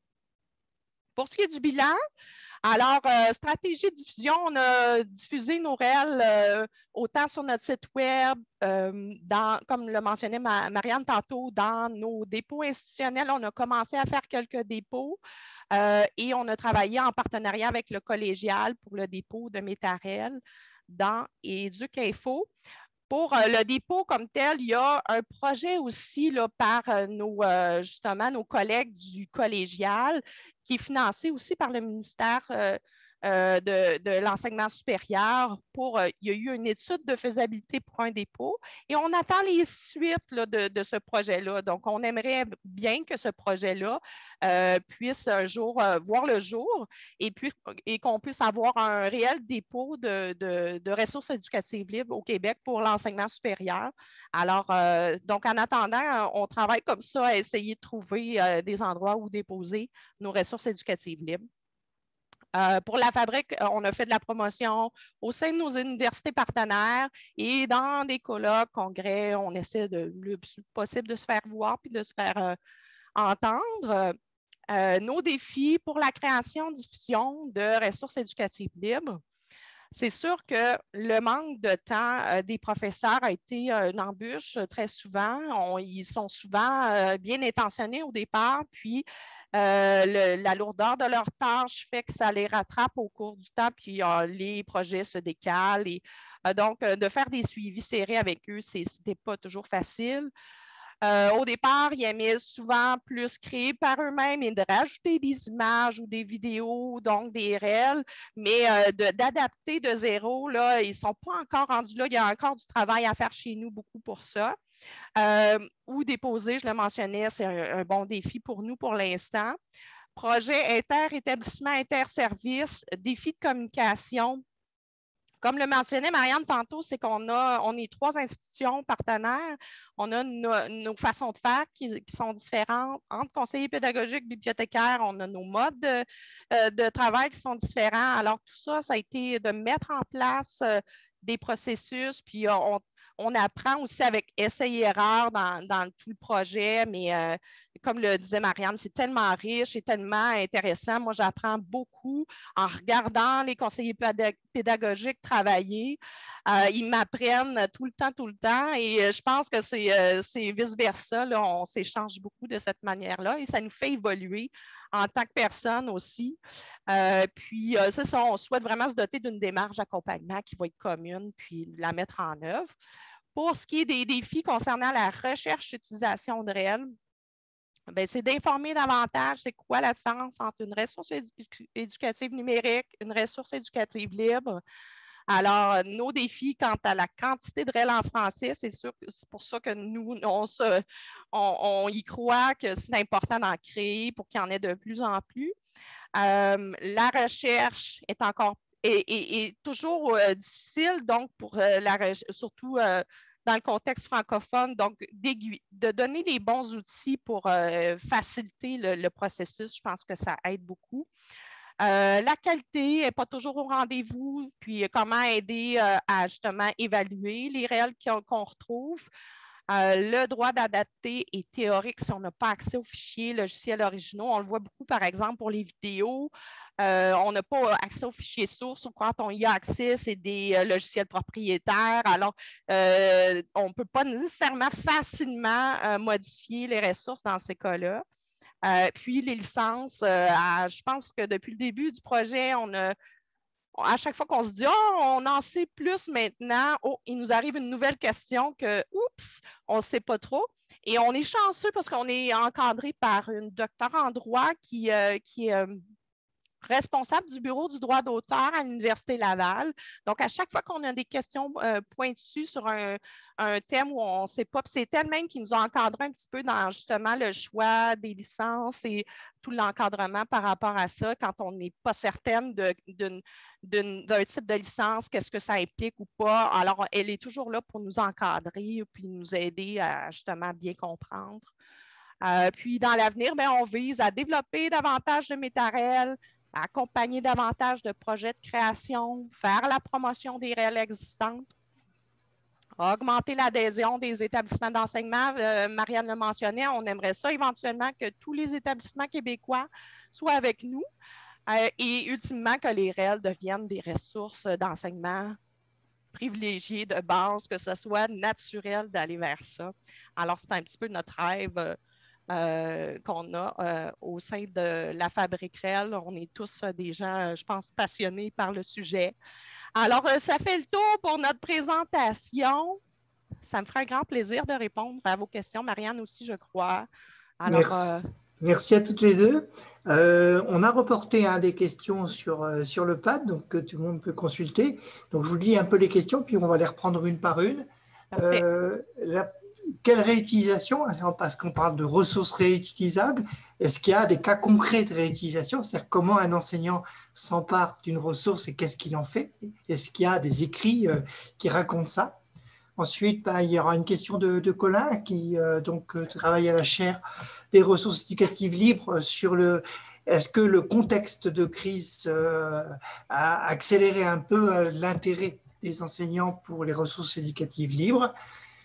Pour ce qui est du bilan, alors, euh, stratégie de diffusion, on a diffusé nos réels euh, autant sur notre site web, euh, dans, comme le mentionnait ma, Marianne tantôt, dans nos dépôts institutionnels, on a commencé à faire quelques dépôts euh, et on a travaillé en partenariat avec le collégial pour le dépôt de Métarel dans Éduc-Info. Pour euh, le dépôt comme tel, il y a un projet aussi là, par euh, nos, euh, justement nos collègues du collégial qui est financé aussi par le ministère euh, euh, de, de l'enseignement supérieur. Pour, euh, il y a eu une étude de faisabilité pour un dépôt et on attend les suites là, de, de ce projet-là. Donc, on aimerait bien que ce projet-là euh, puisse un jour euh, voir le jour et, puis, et qu'on puisse avoir un réel dépôt de, de, de ressources éducatives libres au Québec pour l'enseignement supérieur. Alors, euh, donc, en attendant, on travaille comme ça à essayer de trouver euh, des endroits où déposer nos ressources éducatives libres. Euh, pour la fabrique, on a fait de la promotion au sein de nos universités partenaires et dans des colloques, congrès, on essaie de, le plus possible de se faire voir puis de se faire euh, entendre. Euh, nos défis pour la création, diffusion de ressources éducatives libres. C'est sûr que le manque de temps euh, des professeurs a été euh, une embûche euh, très souvent. On, ils sont souvent euh, bien intentionnés au départ, puis euh, le, la lourdeur de leurs tâches fait que ça les rattrape au cours du temps, puis euh, les projets se décalent. Et, euh, donc, euh, de faire des suivis serrés avec eux, ce n'était pas toujours facile. Euh, au départ, ils aimaient souvent plus créer par eux-mêmes et de rajouter des images ou des vidéos, donc des réels, mais euh, d'adapter de, de zéro, là, ils ne sont pas encore rendus là. Il y a encore du travail à faire chez nous, beaucoup pour ça. Euh, ou déposer, je le mentionnais, c'est un, un bon défi pour nous pour l'instant. Projet inter-établissement, inter-service, défi de communication Comme le mentionnait Marianne tantôt, c'est qu'on a, on est trois institutions partenaires. On a no, nos façons de faire qui, qui sont différentes. Entre conseillers pédagogiques, bibliothécaires, on a nos modes de, euh, de travail qui sont différents. Alors, tout ça, ça a été de mettre en place euh, des processus, puis on, on apprend aussi avec essai et erreur dans, dans tout le projet, mais euh, comme le disait Marianne, c'est tellement riche et tellement intéressant. Moi, j'apprends beaucoup en regardant les conseillers pédagogiques travailler. Euh, ils m'apprennent tout le temps, tout le temps, et je pense que c'est euh, vice-versa. Là, on s'échange beaucoup de cette manière-là et ça nous fait évoluer en tant que personne aussi. Euh, puis, euh, c'est ça, on souhaite vraiment se doter d'une démarche d'accompagnement qui va être commune, puis la mettre en œuvre. Pour ce qui est des défis concernant la recherche et l'utilisation de R E L, c'est d'informer davantage c'est quoi la différence entre une ressource édu éducative numérique, une ressource éducative libre. Alors, nos défis quant à la quantité de R E L en français, c'est sûr que c'est pour ça que nous, on, se, on, on y croit que c'est important d'en créer pour qu'il y en ait de plus en plus. Euh, la recherche est encore est, est, est toujours euh, difficile, donc pour euh, la surtout euh, dans le contexte francophone, donc de donner les bons outils pour euh, faciliter le, le processus, je pense que ça aide beaucoup. Euh, la qualité n'est pas toujours au rendez-vous, puis comment aider euh, à justement évaluer les R E L qu'on qu'on retrouve. Euh, le droit d'adapter est théorique si on n'a pas accès aux fichiers logiciels originaux. On le voit beaucoup, par exemple, pour les vidéos. Euh, on n'a pas accès aux fichiers sources ou quand on y a accès, c'est des euh, logiciels propriétaires. Alors, euh, on ne peut pas nécessairement facilement euh, modifier les ressources dans ces cas-là. Euh, puis, les licences, euh, à, je pense que depuis le début du projet, on a à chaque fois qu'on se dit oh, on en sait plus maintenant, oh, il nous arrive une nouvelle question que oups, on ne sait pas trop. Et on est chanceux parce qu'on est encadré par une docteure en droit qui, euh, qui est euh, responsable du bureau du droit d'auteur à l'Université Laval. Donc, à chaque fois qu'on a des questions euh, pointues sur un, un thème où on ne sait pas, c'est elle-même qui nous a encadré un petit peu dans justement le choix des licences et tout l'encadrement par rapport à ça, quand on n'est pas certaine d'un type de licence, qu'est-ce que ça implique ou pas. Alors, elle est toujours là pour nous encadrer puis nous aider à justement bien comprendre. Euh, puis, dans l'avenir, ben, on vise à développer davantage de méta-R E L, à accompagner davantage de projets de création, faire la promotion des R E L existantes, augmenter l'adhésion des établissements d'enseignement. Euh, Marianne le mentionnait, on aimerait ça éventuellement que tous les établissements québécois soient avec nous euh, et ultimement que les R E L deviennent des ressources d'enseignement privilégiées de base, que ce soit naturel d'aller vers ça. Alors, c'est un petit peu notre rêve euh, Euh, qu'on a euh, au sein de la Fabrique R E L. On est tous euh, des gens, euh, je pense, passionnés par le sujet. Alors, euh, ça fait le tour pour notre présentation. Ça me ferait un grand plaisir de répondre à vos questions. Marianne aussi, je crois. Alors, Merci. Euh... Merci à toutes les deux. Euh, on a reporté hein, des questions sur, euh, sur le pad, donc que tout le monde peut consulter. Donc, je vous lis un peu les questions, puis on va les reprendre une par une. Euh, la Quelle réutilisation, parce qu'on parle de ressources réutilisables, est-ce qu'il y a des cas concrets de réutilisation, c'est-à-dire comment un enseignant s'empare d'une ressource et qu'est-ce qu'il en fait? Est-ce qu'il y a des écrits euh, qui racontent ça? Ensuite, ben, il y aura une question de, de Colin qui euh, donc, travaille à la chaire des ressources éducatives libres sur le est-ce que le contexte de crise euh, a accéléré un peu euh, l'intérêt des enseignants pour les ressources éducatives libres?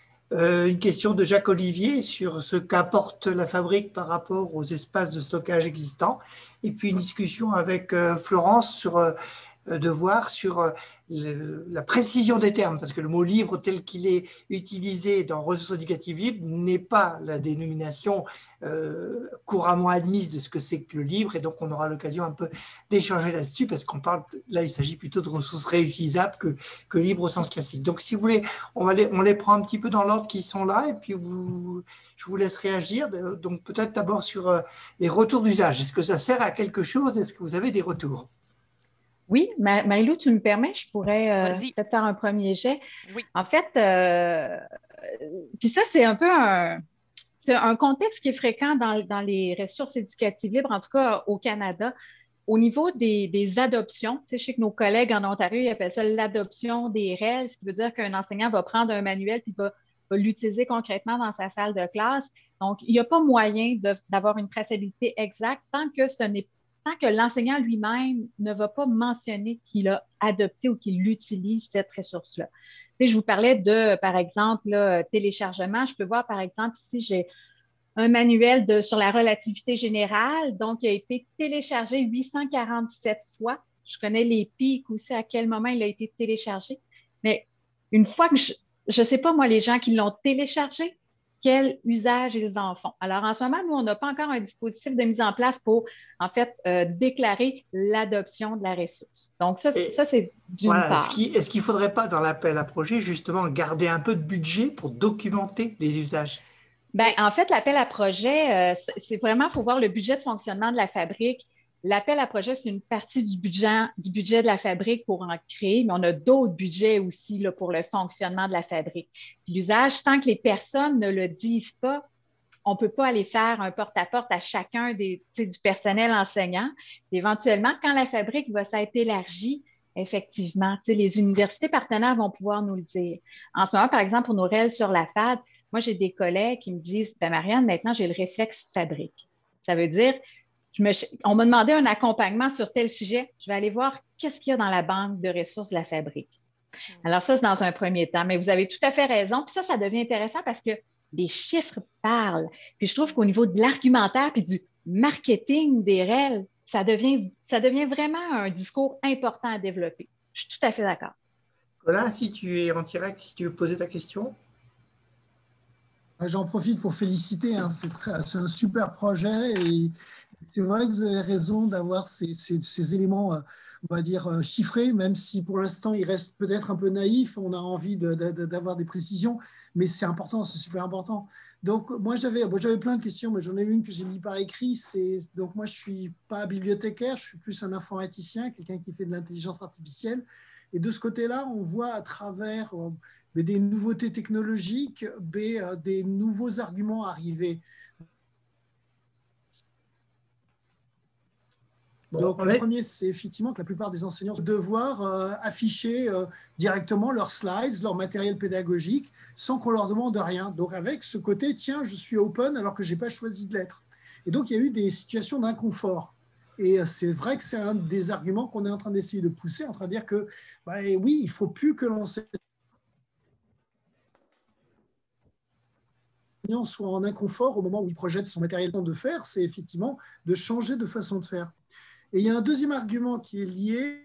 Euh, une question de Jacques Olivier sur ce qu'apporte la fabrique par rapport aux espaces de stockage existants. Et puis une discussion avec euh, Florence sur euh, de voir sur euh, le, la précision des termes, parce que le mot libre tel qu'il est utilisé dans ressources éducatives libres n'est pas la dénomination euh, couramment admise de ce que c'est que le libre, et donc on aura l'occasion un peu d'échanger là-dessus, parce qu'on parle, là il s'agit plutôt de ressources réutilisables que, que libre au sens classique. Donc si vous voulez, on, va les, on les prend un petit peu dans l'ordre qui sont là, et puis vous, je vous laisse réagir. Donc peut-être d'abord sur euh, les retours d'usage. Est-ce que ça sert à quelque chose? Est-ce que vous avez des retours? Oui, Maïlou, tu me permets, je pourrais euh, peut-être faire un premier jet. Oui. En fait, euh, puis ça, c'est un peu un, c'est un contexte qui est fréquent dans, dans les ressources éducatives libres, en tout cas au Canada. au niveau des, des adoptions, tu sais, je sais que nos collègues en Ontario, ils appellent ça l'adoption des R E L, ce qui veut dire qu'un enseignant va prendre un manuel puis va, va l'utiliser concrètement dans sa salle de classe. Donc, il n'y a pas moyen de, d'avoir une traçabilité exacte tant que ce n'est tant que l'enseignant lui-même ne va pas mentionner qu'il a adopté ou qu'il utilise cette ressource-là. Tu sais, je vous parlais de, par exemple, là, téléchargement. Je peux voir, par exemple, ici, j'ai un manuel de, sur la relativité générale, donc il a été téléchargé huit cent quarante-sept fois. Je connais les pics aussi, à quel moment il a été téléchargé. Mais une fois que je ne sais pas, moi, les gens qui l'ont téléchargé, quel usage ils en font. Alors, en ce moment, nous, on n'a pas encore un dispositif de mise en place pour, en fait, euh, déclarer l'adoption de la ressource. Donc, ça, Et ça c'est d'une voilà, est-ce part. qu'il est-ce qu'il faudrait pas, dans l'appel à projet, justement, garder un peu de budget pour documenter les usages? Ben, en fait, l'appel à projet, euh, c'est vraiment, il faut voir le budget de fonctionnement de la fabrique. L'appel à projet, c'est une partie du budget, du budget de la fabrique pour en créer, mais on a d'autres budgets aussi là, pour le fonctionnement de la fabrique. Puis l'usage, tant que les personnes ne le disent pas, on ne peut pas aller faire un porte-à-porte à chacun des, du personnel enseignant. Puis éventuellement, quand la fabrique va s'être élargie, effectivement, les universités partenaires vont pouvoir nous le dire. En ce moment, par exemple, pour nos R E L sur la F A D, moi, j'ai des collègues qui me disent, ben Marianne, maintenant, j'ai le réflexe fabrique. Ça veut dire, je me, on m'a demandé un accompagnement sur tel sujet, je vais aller voir qu'est-ce qu'il y a dans la banque de ressources de la fabrique. Alors ça, c'est dans un premier temps, mais vous avez tout à fait raison. Puis ça, ça devient intéressant parce que les chiffres parlent. Puis je trouve qu'au niveau de l'argumentaire puis du marketing des R E L, ça devient, ça devient vraiment un discours important à développer. Je suis tout à fait d'accord. Colin, si tu es en direct, si tu veux poser ta question. J'en profite pour féliciter, hein. C'est c'est un super projet et c'est vrai que vous avez raison d'avoir ces, ces, ces éléments, on va dire, chiffrés, même si pour l'instant ils restent peut-être un peu naïfs, on a envie de, de, d'avoir des précisions, mais c'est important, c'est super important. Donc moi j'avais bon, j'avais plein de questions, mais j'en ai une que j'ai mis par écrit. C'est donc moi je suis pas bibliothécaire, je suis plus un informaticien, quelqu'un qui fait de l'intelligence artificielle. Et de ce côté-là, on voit à travers mais des nouveautés technologiques, mais des nouveaux arguments arrivés. Bon, donc, le premier, c'est effectivement que la plupart des enseignants vont devoir euh, afficher euh, directement leurs slides, leur matériel pédagogique, sans qu'on leur demande rien. Donc, avec ce côté, tiens, je suis open alors que je n'ai pas choisi de l'être. Et donc, il y a eu des situations d'inconfort. Et c'est vrai que c'est un des arguments qu'on est en train d'essayer de pousser, en train de dire que, bah, oui, il ne faut plus que l'enseignant soit en inconfort au moment où il projette son matériel de faire, c'est effectivement de changer de façon de faire. Et il y a un deuxième argument qui est lié,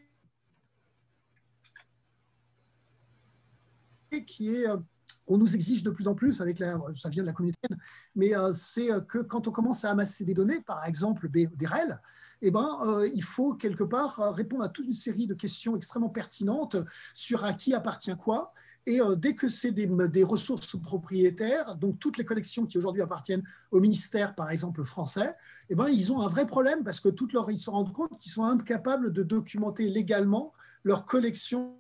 qui est, on nous exige de plus en plus, avec la, ça vient de la communauté, mais c'est que quand on commence à amasser des données, par exemple des R E L, eh ben, euh, il faut quelque part répondre à toute une série de questions extrêmement pertinentes sur à qui appartient quoi. Et euh, dès que c'est des, des ressources propriétaires, donc toutes les collections qui aujourd'hui appartiennent au ministère, par exemple français, eh ben, ils ont un vrai problème parce que toutes leurs, ils se rendent compte qu'ils sont incapables de documenter légalement leur collection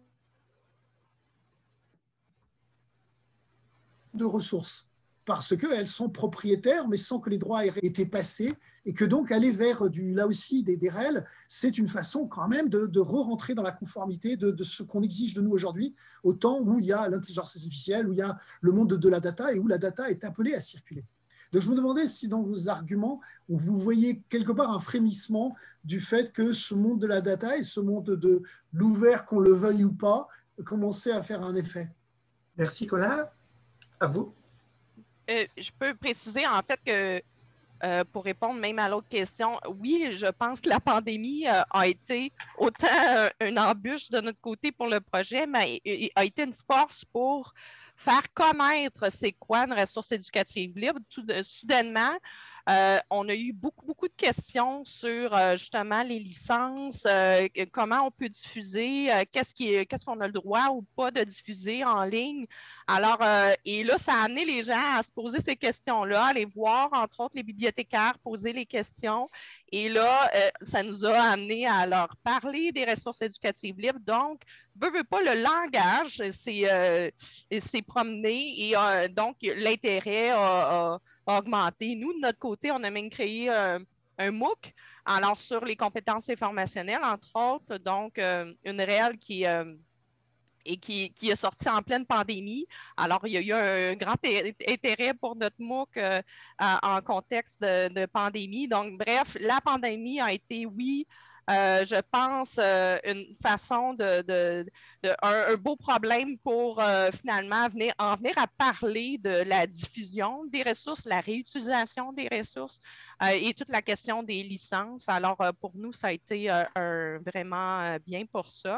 de ressources parce qu'elles sont propriétaires, mais sans que les droits aient été passés, et que donc aller vers, du, là aussi, des, des R E L, c'est une façon quand même de, de re-rentrer dans la conformité de, de ce qu'on exige de nous aujourd'hui, au temps où il y a l'intelligence artificielle, où il y a le monde de, de la data, et où la data est appelée à circuler. Donc je me demandais si dans vos arguments, vous voyez quelque part un frémissement du fait que ce monde de la data et ce monde de l'ouvert, qu'on le veuille ou pas, commençait à faire un effet. Merci Colin. À vous. Euh, je peux préciser en fait que euh, pour répondre même à l'autre question, oui, je pense que la pandémie euh, a été autant euh, une embûche de notre côté pour le projet, mais euh, a été une force pour faire connaître c'est quoi une ressource éducative libre. Tout de, soudainement, euh, on a eu beaucoup, beaucoup de questions sur euh, justement les licences, euh, comment on peut diffuser, euh, qu'est-ce qui est, qu'est-ce qu'on a le droit ou pas de diffuser en ligne. Alors, euh, et là, ça a amené les gens à se poser ces questions-là, à aller voir, entre autres, les bibliothécaires poser les questions. Et là, euh, ça nous a amené à leur parler des ressources éducatives libres. Donc, veut, veut pas, le langage s'est euh, promené et euh, donc l'intérêt a, a, a augmenté. Nous, de notre côté, on a même créé euh, un MOOC Alors, sur les compétences informationnelles, entre autres, donc, euh, une réelle qui, euh, et qui, qui est sortie en pleine pandémie. Alors, il y a eu un grand intérêt pour notre MOOC euh, en contexte de, de pandémie. Donc, bref, la pandémie a été, oui, Euh, je pense, euh, une façon de, de, de un, un beau problème pour euh, finalement venir, en venir à parler de la diffusion des ressources, la réutilisation des ressources euh, et toute la question des licences. Alors, euh, pour nous, ça a été euh, un, vraiment bien pour ça.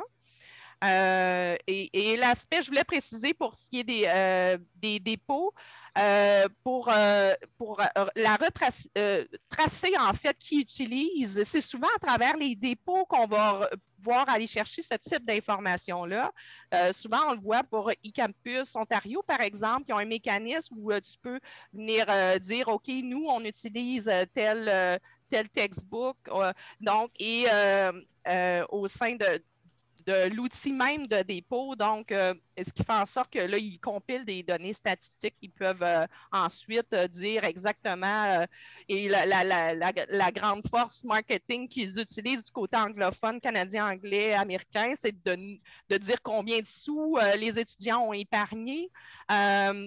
Euh, et, et l'aspect, je voulais préciser pour ce qui est des, euh, des dépôts, euh, pour, euh, pour euh, la retracer, euh, tracer en fait qui utilise, c'est souvent à travers les dépôts qu'on va pouvoir aller chercher ce type d'informations-là. Euh, souvent, on le voit pour eCampus Ontario, par exemple, qui ont un mécanisme où euh, tu peux venir euh, dire, OK, nous, on utilise tel, euh, tel textbook. Euh, donc, et euh, euh, au sein de de l'outil même de dépôt. Donc, euh, ce qui fait en sorte que là, ils compilent des données statistiques. Ils peuvent euh, ensuite euh, dire exactement, euh, et la, la, la, la, la grande force marketing qu'ils utilisent du côté anglophone, canadien, anglais, américain, c'est de, de dire combien de sous euh, les étudiants ont épargné. Euh,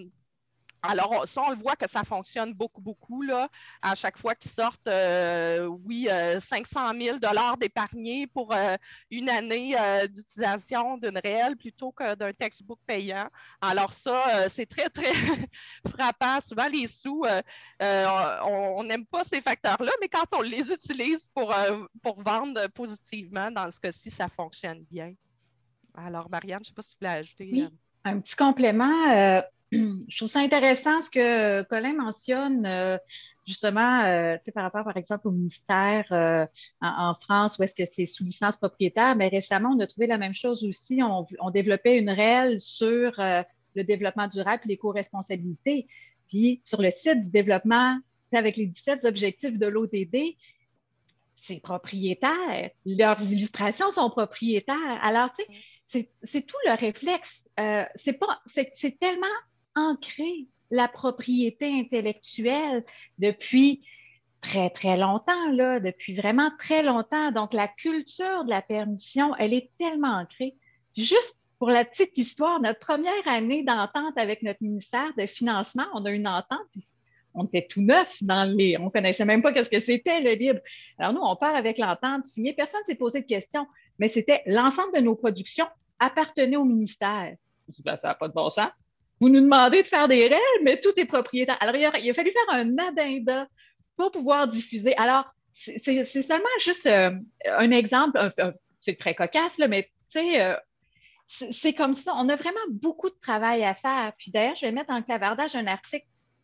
Alors, ça, on le voit que ça fonctionne beaucoup, beaucoup, là. À chaque fois qu'ils sortent, euh, oui, euh, cinq cent mille dollars d'épargnés pour euh, une année euh, d'utilisation d'une réelle plutôt que d'un textbook payant. Alors, ça, euh, c'est très, très frappant. Souvent, les sous, euh, euh, on n'aime pas ces facteurs-là, mais quand on les utilise pour, euh, pour vendre positivement, dans ce cas-ci, ça fonctionne bien. Alors, Marianne, je ne sais pas si vous voulez ajouter. Oui, un petit complément. Euh, je trouve ça intéressant ce que Colin mentionne, euh, justement, euh, par rapport, par exemple, au ministère euh, en, en France, où est-ce que c'est sous licence propriétaire. Mais récemment, on a trouvé la même chose aussi. On, on développait une réelle sur euh, le développement durable et l'éco-responsabilité. Puis, sur le site du développement, avec les dix-sept objectifs de l'O D D, c'est propriétaire. Leurs illustrations sont propriétaires. Alors, tu sais, c'est tout le réflexe. Euh, c'est pas, c'est, c'est tellement ancré, la propriété intellectuelle, depuis très, très longtemps, là, depuis vraiment très longtemps. Donc, la culture de la permission, elle est tellement ancrée. Juste pour la petite histoire, notre première année d'entente avec notre ministère de financement, on a une entente, puis on était tout neuf dans les... On ne connaissait même pas qu'est-ce que c'était, le libre. Alors, nous, on part avec l'entente signée. Personne ne s'est posé de questions, mais c'était l'ensemble de nos productions appartenaient au ministère. Je dis, ben, ça n'a pas de bon sens. Vous nous demandez de faire des règles, mais tout est propriétaire. Alors, il a, il a fallu faire un addenda pour pouvoir diffuser. Alors, c'est, c'est, c'est seulement juste euh, un exemple, un, un, c'est très cocasse, là, mais tu sais, euh, c'est, c'est comme ça. On a vraiment beaucoup de travail à faire. Puis d'ailleurs, je vais mettre en clavardage un article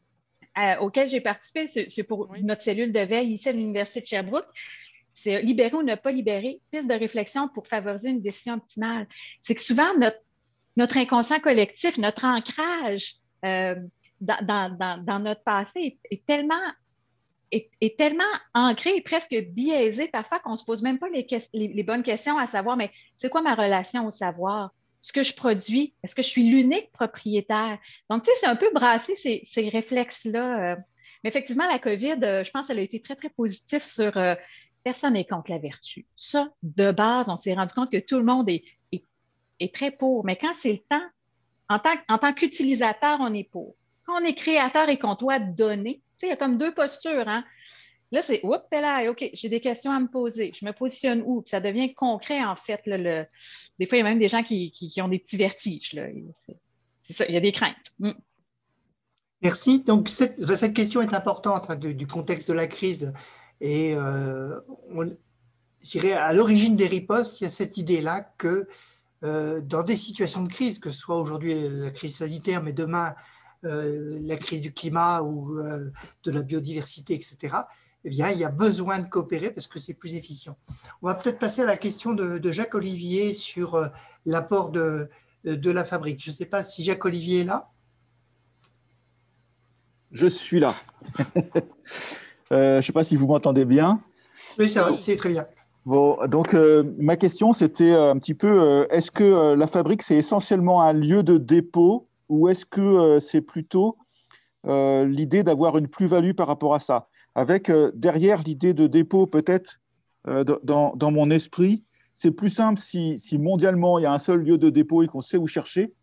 Euh, auquel j'ai participé, c'est, c'est pour oui. notre cellule de veille ici à l'Université de Sherbrooke. C'est libérer ou ne pas libérer, piste de réflexion pour favoriser une décision optimale. C'est que souvent, notre, notre inconscient collectif, notre ancrage euh, dans, dans, dans, dans notre passé est, est, tellement, est, est tellement ancré et presque biaisé parfois qu'on ne se pose même pas les, les, les bonnes questions à savoir, mais c'est quoi ma relation au savoir? Ce que je produis, est-ce que je suis l'unique propriétaire? Donc, tu sais, c'est un peu brasser ces, ces réflexes-là. Mais effectivement, la COVID, je pense qu'elle a été très, très positive sur euh, personne n'est contre la vertu. Ça, de base, on s'est rendu compte que tout le monde est, est, est très pour. Mais quand c'est le temps, en tant, en tant qu'utilisateur, on est pour. Quand on est créateur et qu'on doit donner, tu sais, il y a comme deux postures, hein? Là, c'est, oups, là, OK, j'ai des questions à me poser. Je me positionne où? Puis ça devient concret, en fait. Là, le... Des fois, il y a même des gens qui, qui, qui ont des petits vertiges. Là. C'est, c'est ça, il y a des craintes. Mm. Merci. Donc, cette, cette question est importante hein, du, du contexte de la crise. Et euh, on, je dirais, à l'origine des ripostes, il y a cette idée-là que euh, dans des situations de crise, que ce soit aujourd'hui la crise sanitaire, mais demain, euh, la crise du climat ou euh, de la biodiversité, et cetera, eh bien, il y a besoin de coopérer parce que c'est plus efficient. On va peut-être passer à la question de, de Jacques Olivier sur euh, l'apport de, de la fabrique. Je ne sais pas si Jacques Olivier est là. Je suis là. euh, je ne sais pas si vous m'entendez bien. Oui, ça va, c'est très bien. Bon, donc euh, ma question, c'était un petit peu, euh, est-ce que euh, la fabrique, c'est essentiellement un lieu de dépôt ou est-ce que euh, c'est plutôt euh, l'idée d'avoir une plus-value par rapport à ça, avec euh, derrière l'idée de dépôt peut-être euh, dans, dans mon esprit. C'est plus simple si, si mondialement, il y a un seul lieu de dépôt et qu'on sait où chercher.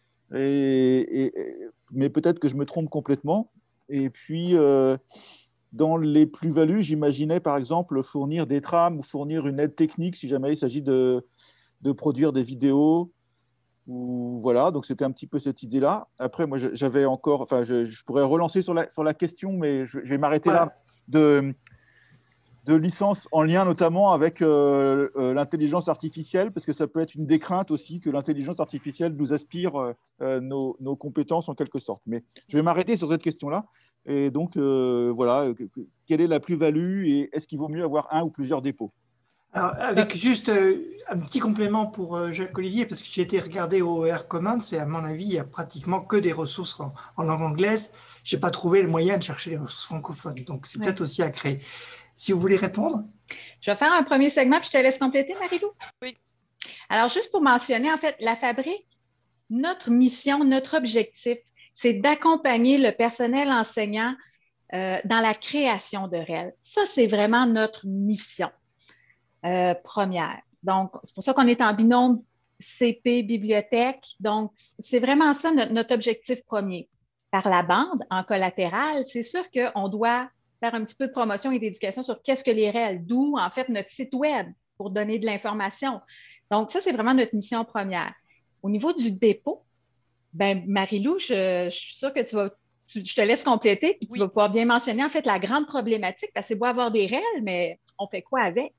Et, et, mais peut-être que je me trompe complètement. Et puis, euh, dans les plus-values, j'imaginais par exemple fournir des trames ou fournir une aide technique si jamais il s'agit de, de produire des vidéos. Ou, voilà, donc c'était un petit peu cette idée-là. Après, moi, j'avais encore, enfin, je, je pourrais relancer sur la, sur la question, mais je, je vais m'arrêter là, de, de licences en lien notamment avec euh, euh, l'intelligence artificielle, parce que ça peut être une des craintes aussi que l'intelligence artificielle nous aspire euh, nos, nos compétences en quelque sorte. Mais je vais m'arrêter sur cette question-là. Et donc, euh, voilà, quelle est la plus-value et est-ce qu'il vaut mieux avoir un ou plusieurs dépôts? Alors, avec juste euh, un petit complément pour euh, Jacques-Olivier, parce que j'ai été regardé au Air Commons et à mon avis, il n'y a pratiquement que des ressources en, en langue anglaise. Je n'ai pas trouvé le moyen de chercher les ressources francophones. Donc, c'est Ouais. peut-être aussi à créer. Si vous voulez répondre. Je vais faire un premier segment, puis je te laisse compléter, Marie-Lou. Oui. Alors, juste pour mentionner, en fait, la fabrique, notre mission, notre objectif, c'est d'accompagner le personnel enseignant euh, dans la création de réels. Ça, c'est vraiment notre mission euh, première. Donc, c'est pour ça qu'on est en binôme C P bibliothèque. Donc, c'est vraiment ça notre, notre objectif premier. Par la bande, en collatéral, c'est sûr qu'on doit faire un petit peu de promotion et d'éducation sur qu'est-ce que les réels, d'où, en fait, notre site web pour donner de l'information. Donc, ça, c'est vraiment notre mission première. Au niveau du dépôt, ben Marie-Lou, je, je suis sûre que tu vas, tu, je te laisse compléter, puis tu Oui. vas pouvoir bien mentionner, en fait, la grande problématique, parce que c'est beau avoir des réels, mais on fait quoi avec?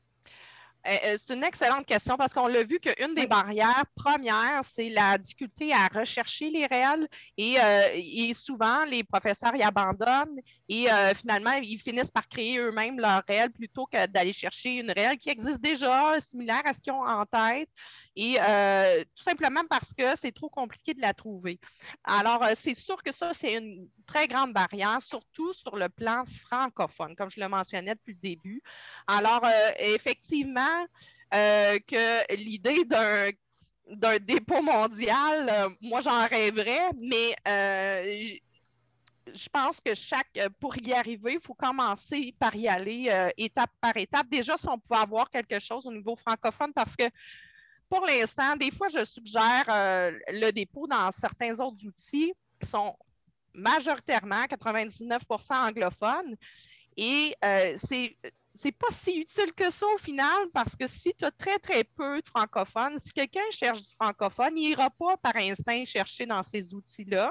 C'est une excellente question parce qu'on l'a vu qu'une des Oui. barrières premières, c'est la difficulté à rechercher les réels et, euh, et souvent, les professeurs y abandonnent et euh, finalement, ils finissent par créer eux-mêmes leurs réels plutôt que d'aller chercher une réelle qui existe déjà, similaire à ce qu'ils ont en tête et euh, tout simplement parce que c'est trop compliqué de la trouver. Alors, euh, c'est sûr que ça, c'est une très grande barrière, surtout sur le plan francophone, comme je le mentionnais depuis le début. Alors, euh, effectivement, euh, que l'idée d'un d'un dépôt mondial, euh, moi, j'en rêverais, mais euh, je pense que chaque, pour y arriver, il faut commencer par y aller euh, étape par étape. Déjà, si on pouvait avoir quelque chose au niveau francophone, parce que pour l'instant, des fois, je suggère euh, le dépôt dans certains autres outils qui sont majoritairement quatre-vingt-dix-neuf pour cent anglophones. Et euh, c'est c'est pas si utile que ça au final, parce que si tu as très, très peu de francophones, si quelqu'un cherche du francophone, il n'ira pas par instinct chercher dans ces outils-là.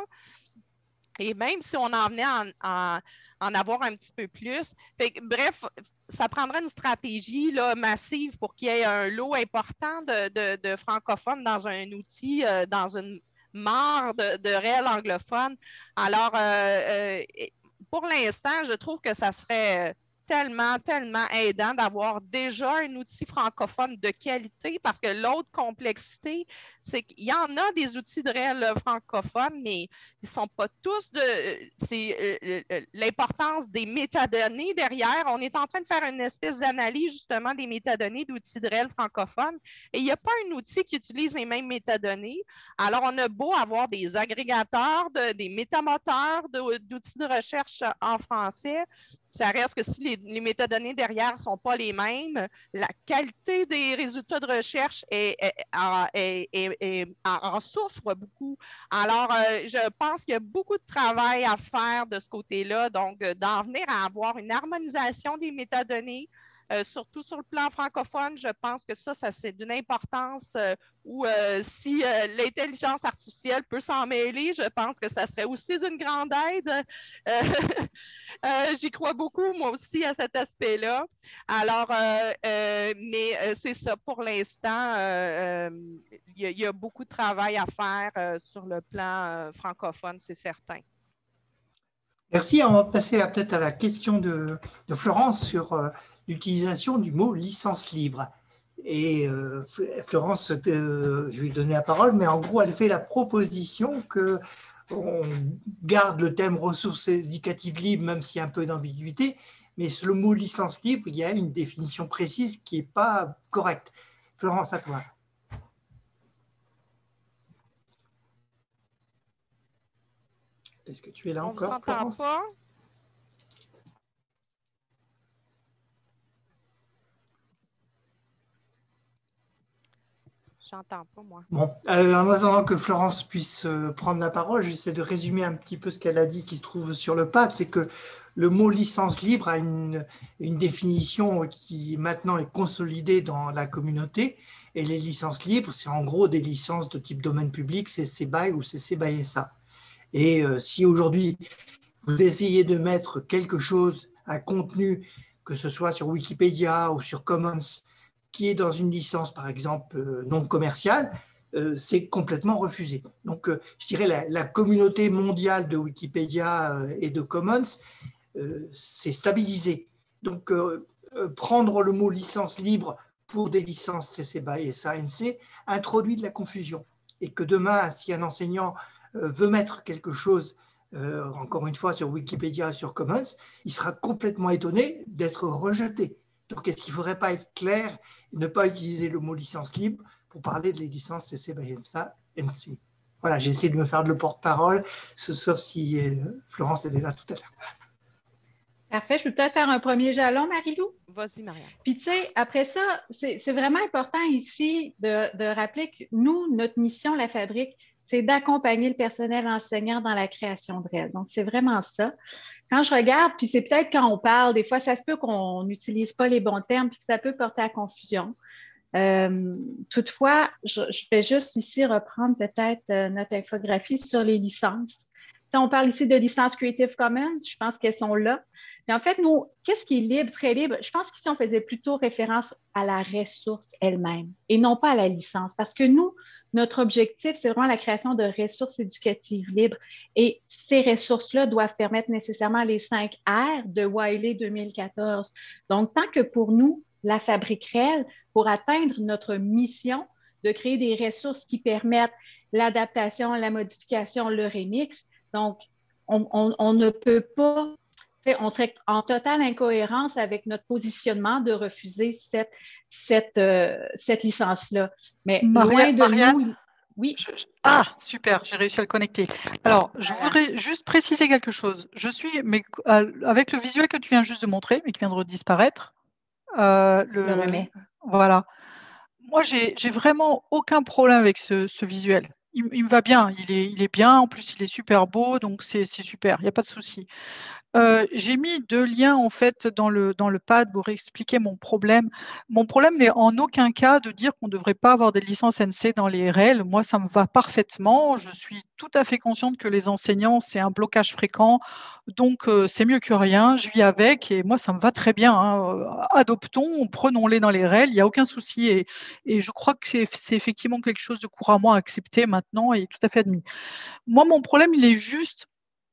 Et même si on en venait en, en, en avoir un petit peu plus. Fait que, bref, ça prendrait une stratégie là, massive pour qu'il y ait un lot important de, de, de francophones dans un outil, euh, dans une mare de, de réels anglophones. Alors, euh, euh, pour l'instant, je trouve que ça serait tellement, tellement aidant d'avoir déjà un outil francophone de qualité parce que l'autre complexité, c'est qu'il y en a des outils de réel francophones, mais ils ne sont pas tous de... C'est euh, l'importance des métadonnées derrière. On est en train de faire une espèce d'analyse justement des métadonnées d'outils de réel francophones et il n'y a pas un outil qui utilise les mêmes métadonnées. Alors, on a beau avoir des agrégateurs, de, des métamoteurs de, d'outils de recherche en français, ça reste que si les, les métadonnées derrière ne sont pas les mêmes, la qualité des résultats de recherche est, est, est, est, est, en souffre beaucoup. Alors, euh, je pense qu'il y a beaucoup de travail à faire de ce côté-là, donc d'en venir à avoir une harmonisation des métadonnées, Euh, surtout sur le plan francophone, je pense que ça, ça c'est d'une importance euh, où euh, si euh, l'intelligence artificielle peut s'en mêler, je pense que ça serait aussi d'une grande aide. Euh, euh, j'y crois beaucoup, moi aussi, à cet aspect-là. Alors, euh, euh, mais euh, c'est ça, pour l'instant, euh, il euh, y, y a beaucoup de travail à faire euh, sur le plan euh, francophone, c'est certain. Merci. On va passer peut-être à la question de, de Florence sur euh, l'utilisation du mot licence libre. Et euh, Florence, euh, je vais lui donner la parole, mais en gros, elle fait la proposition que on garde le thème ressources éducatives libres, même s'il y a un peu d'ambiguïté, mais sur le mot licence libre, il y a une définition précise qui n'est pas correcte. Florence, à toi. Est-ce que tu es là On encore, vous entend Florence? pas? j'entends pas, moi. Bon, euh, en attendant que Florence puisse euh, prendre la parole, j'essaie de résumer un petit peu ce qu'elle a dit qui se trouve sur le pad. C'est que le mot licence libre a une, une définition qui maintenant est consolidée dans la communauté. Et les licences libres, c'est en gros des licences de type domaine public, C C B Y ou C C B Y S A. Et euh, si aujourd'hui vous essayez de mettre quelque chose, un contenu, que ce soit sur Wikipédia ou sur Commons, qui est dans une licence, par exemple, euh, non commerciale, euh, c'est complètement refusé. Donc, euh, je dirais la, la communauté mondiale de Wikipédia euh, et de Commons, euh, c'est stabilisé. Donc, euh, euh, prendre le mot licence libre pour des licences C C B Y et S A N C introduit de la confusion. Et que demain, si un enseignant euh, veut mettre quelque chose, euh, encore une fois, sur Wikipédia, sur Commons, il sera complètement étonné d'être rejeté. Donc, est-ce qu'il ne faudrait pas être clair et ne pas utiliser le mot licence libre pour parler de les licences C C B Y S A N C? Voilà, j'ai essayé de me faire de le porte-parole, sauf si euh, Florence était là tout à l'heure. Parfait. Je peux peut-être faire un premier jalon, Marie-Lou? Vas-y, Marianne. Puis, tu sais, après ça, c'est vraiment important ici de, de rappeler que nous, notre mission, la Fabrique, c'est d'accompagner le personnel enseignant dans la création de réel. Donc, c'est vraiment ça. Quand je regarde, puis c'est peut-être quand on parle, des fois, ça se peut qu'on n'utilise pas les bons termes, puis que ça peut porter à confusion. Euh, toutefois, je, je vais juste ici reprendre peut-être euh, notre infographie sur les licences. T'sais, on parle ici de licences Creative Commons, je pense qu'elles sont là. Mais en fait, nous, qu'est-ce qui est libre, très libre? Je pense qu'ici, on faisait plutôt référence à la ressource elle-même et non pas à la licence. Parce que nous, notre objectif, c'est vraiment la création de ressources éducatives libres. Et ces ressources-là doivent permettre nécessairement les cinq R de Wiley deux mille quatorze. Donc, tant que pour nous, la Fabrique réelle, pour atteindre notre mission de créer des ressources qui permettent l'adaptation, la modification, le remix, donc, on, on, on ne peut pas, on serait en totale incohérence avec notre positionnement de refuser cette, cette, euh, cette licence-là. Mais Maria, loin de Marianne, nous... Oui. Je, je, ah, super, j'ai réussi à le connecter. Alors, je voudrais juste préciser quelque chose. Je suis, mais avec le visuel que tu viens juste de montrer, mais qui vient de disparaître, euh, le, le remets. Voilà. Moi, j'ai vraiment aucun problème avec ce, ce visuel. Il, il me va bien, il est, il est bien, en plus il est super beau, donc c'est super, il n'y a pas de souci. Euh, j'ai mis deux liens en fait dans le, dans le pad pour expliquer mon problème. Mon problème n'est en aucun cas de dire qu'on ne devrait pas avoir des licences N C dans les R L. Moi, ça me va parfaitement. Je suis tout à fait consciente que les enseignants, c'est un blocage fréquent. Donc, euh, c'est mieux que rien. Je vis avec et moi, ça me va très bien. Hein. Adoptons, prenons-les dans les R L, il n'y a aucun souci. Et, et je crois que c'est effectivement quelque chose de couramment accepté maintenant et tout à fait admis. Moi, mon problème, il est juste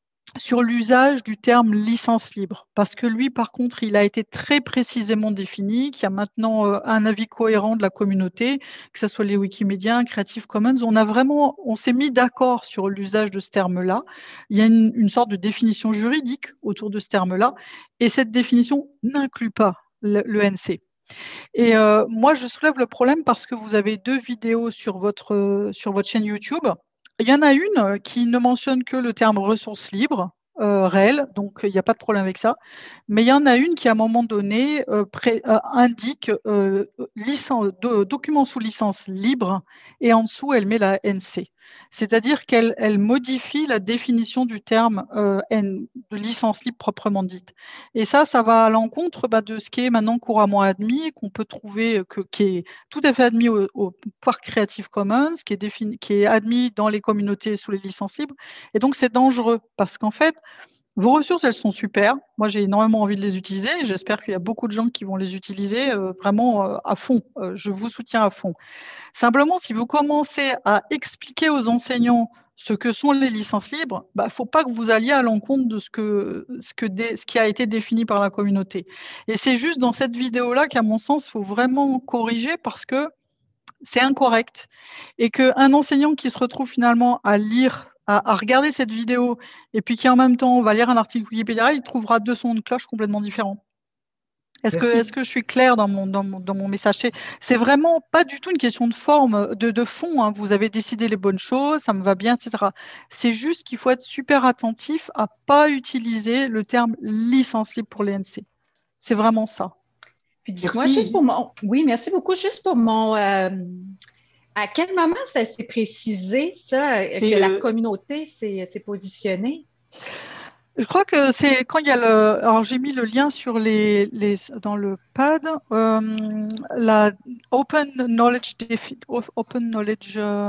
sur l'usage du terme licence libre, parce que lui, par contre, il a été très précisément défini, qu'il y a maintenant euh, un avis cohérent de la communauté, que ce soit les Wikimédia, Creative Commons, on a vraiment, on s'est mis d'accord sur l'usage de ce terme-là. Il y a une, une sorte de définition juridique autour de ce terme-là, et cette définition n'inclut pas le, le N C. Et euh, moi, je soulève le problème parce que vous avez deux vidéos sur votre, euh, sur votre chaîne YouTube. Il y en a une qui ne mentionne que le terme ressources libres, euh, réel, donc il n'y a pas de problème avec ça. Mais il y en a une qui, à un moment donné, euh, pré, euh, indique euh, licence, de, document sous licence libre, et en dessous, elle met la N C. C'est-à-dire qu'elle elle modifie la définition du terme euh, N, de licence libre proprement dite. Et ça, ça va à l'encontre bah, de ce qui est maintenant couramment admis, qu'on peut trouver, que, qui est tout à fait admis au, au par Creative Commons, qui est, défini, qui est admis dans les communautés sous les licences libres. Et donc, c'est dangereux parce qu'en fait, vos ressources, elles sont super. Moi, j'ai énormément envie de les utiliser. J'espère qu'il y a beaucoup de gens qui vont les utiliser euh, vraiment euh, à fond. Euh, je vous soutiens à fond. Simplement, si vous commencez à expliquer aux enseignants ce que sont les licences libres, il bah, ne faut pas que vous alliez à l'encontre de ce, que, ce, que dé, ce qui a été défini par la communauté. Et c'est juste dans cette vidéo-là qu'à mon sens, il faut vraiment corriger parce que c'est incorrect. Et qu'un enseignant qui se retrouve finalement à lire À, à regarder cette vidéo et puis qui en même temps va lire un article Wikipédia, il trouvera deux sons de cloche complètement différents. Est-ce que, est-ce que je suis claire dans mon, dans mon, dans mon message? C'est vraiment pas du tout une question de forme, de, de fond. Hein. Vous avez décidé les bonnes choses, ça me va bien, et cetera. C'est juste qu'il faut être super attentif à pas utiliser le terme licence libre pour les N C. C'est vraiment ça. Puis dis-moi, juste pour mon... Oui, merci beaucoup. Juste pour mon... Euh... À quel moment ça s'est précisé, ça, C'est, que la euh, communauté s'est, s'est positionnée? Je crois que c'est quand il y a le. Alors, j'ai mis le lien sur les, les dans le pad. Euh, la Open Knowledge Defi- Open Knowledge. euh,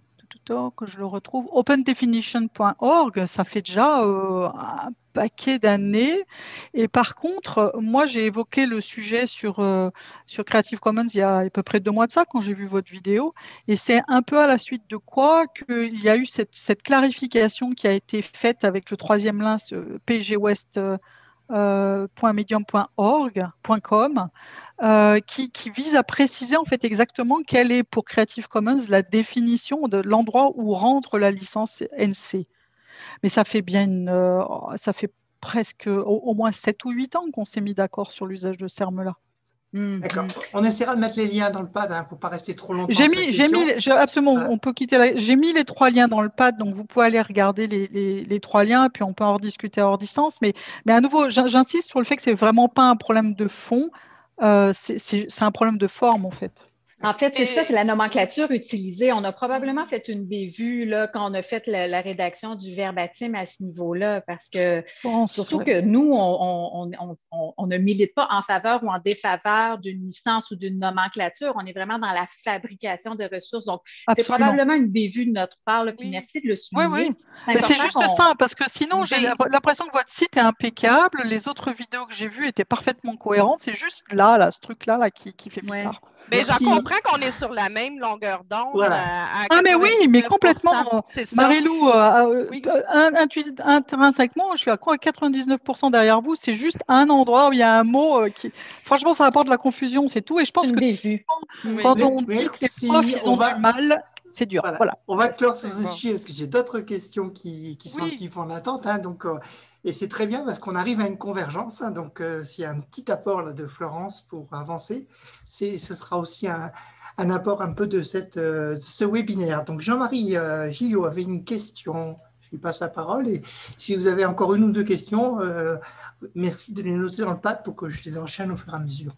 que je le retrouve, open definition point org, ça fait déjà euh, un paquet d'années. Et par contre, moi, j'ai évoqué le sujet sur, euh, sur Creative Commons il y a à peu près deux mois de ça, quand j'ai vu votre vidéo. Et c'est un peu à la suite de quoi qu'il y a eu cette, cette clarification qui a été faite avec le troisième lien, ce P G West. Euh, Euh, .medium point org point com euh, qui, qui vise à préciser en fait exactement quelle est pour Creative Commons la définition de l'endroit où rentre la licence N C. Mais ça fait bien une, euh, ça fait presque au, au moins sept ou huit ans qu'on s'est mis d'accord sur l'usage de ce terme-là. Mm-hmm. D'accord. On essaiera de mettre les liens dans le pad hein, pour ne pas rester trop longtemps J'ai sur cette mis, j'ai question. mis, je- absolument, Voilà. on peut quitter la, j'ai mis les trois liens dans le pad, donc vous pouvez aller regarder les, les, les trois liens, puis on peut en rediscuter hors distance. Mais, mais à nouveau, j'in- j'insiste sur le fait que c'est vraiment pas un problème de fond, euh, c'est c'est- c'est un problème de forme en fait. En fait, c'est ça, Et- c'est la nomenclature utilisée. On a probablement fait une bévue là, quand on a fait la, la rédaction du verbatim à ce niveau-là, parce que Je pense, surtout ouais. que nous, on, on, on, on- on ne milite pas en faveur ou en défaveur d'une licence ou d'une nomenclature. On est vraiment dans la fabrication de ressources. Donc, c'est Absolument. probablement une bévue de notre part, là, puis Oui. merci de le Oui, oui. souligner. C'est Mais c'est important juste qu'on- ça, parce que sinon, j'ai Oui. l'impression que votre site est impeccable. Les autres vidéos que j'ai vues étaient parfaitement cohérentes. C'est juste là, là, ce truc-là, là, qui, qui fait Ouais. bizarre. Mais j'en Merci. comprends qu'on est sur la même longueur d'onde Voilà. à, à Ah, mais oui, mais quatre-vingt-dix-neuf pour cent. complètement. C'est ça. Marie-Lou, euh, Oui. euh, un- intu- intrinsèquement, je suis à quoi quatre-vingt-dix-neuf pour cent derrière vous. C'est juste un endroit où il y a un mot euh, qui. Franchement, ça apporte de la confusion, c'est tout. Et je C'est pense une que bévue. Oui. quand Mais- on dit que les merci. profs, ils On ont va- du mal, c'est dur. Voilà. Voilà. On va clore sur C'est ce bon. sujet parce que j'ai d'autres questions qui, qui sont un Oui. petit peu en attente. hein, donc, euh, et c'est très bien parce qu'on arrive à une convergence. hein, donc, euh, s'il y a un petit apport là, de Florence pour avancer, c'est, ce sera aussi un, un apport un peu de, cette, euh, de ce webinaire. Donc, Jean-Marie euh, Gillot avait une question. Je lui passe la parole. Et si vous avez encore une ou deux questions, euh, merci de les noter dans le pad pour que je les enchaîne au fur et à mesure.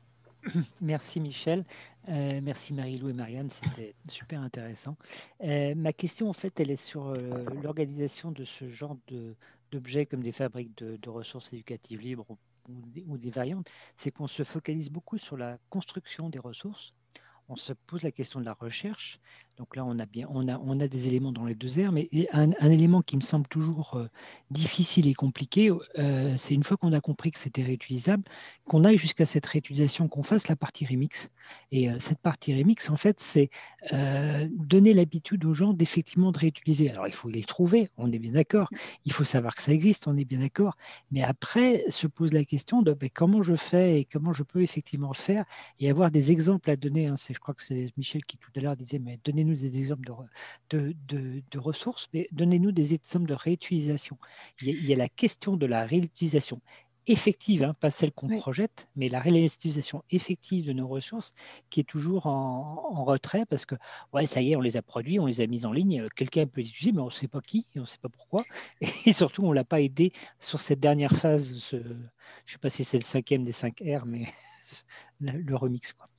Merci Michel, euh, merci Marie-Lou et Marianne, c'était super intéressant. Euh, ma question en fait, elle est sur euh, l'organisation de ce genre de, d'objets comme des fabriques de, de ressources éducatives libres ou, ou des, ou des variantes. C'est qu'on se focalise beaucoup sur la construction des ressources. On se pose la question de la recherche. Donc là, on a, bien, on a, on a des éléments dans les deux aires, mais un, un élément qui me semble toujours euh, difficile et compliqué, euh, c'est une fois qu'on a compris que c'était réutilisable, qu'on aille jusqu'à cette réutilisation, qu'on fasse la partie remix. Et euh, cette partie remix, en fait, c'est euh, donner l'habitude aux gens d'effectivement de réutiliser. Alors, il faut les trouver, on est bien d'accord. Il faut savoir que ça existe, on est bien d'accord. Mais après, se pose la question de ben, comment je fais et comment je peux effectivement le faire et avoir des exemples à donner. Hein. C'est, je crois que c'est Michel qui tout à l'heure disait, mais donnez-nous des exemples de, de, de, de ressources, mais donnez-nous des exemples de réutilisation. Il y a, il y a la question de la réutilisation effective, hein, pas celle qu'on Oui. projette, mais la réutilisation effective de nos ressources qui est toujours en, en retrait parce que, ouais, ça y est, on les a produits, on les a mis en ligne, quelqu'un peut les utiliser, mais on ne sait pas qui, et on ne sait pas pourquoi. Et surtout, on ne l'a pas aidé sur cette dernière phase, ce, je ne sais pas si c'est le cinquième des cinq R, mais le remix, quoi.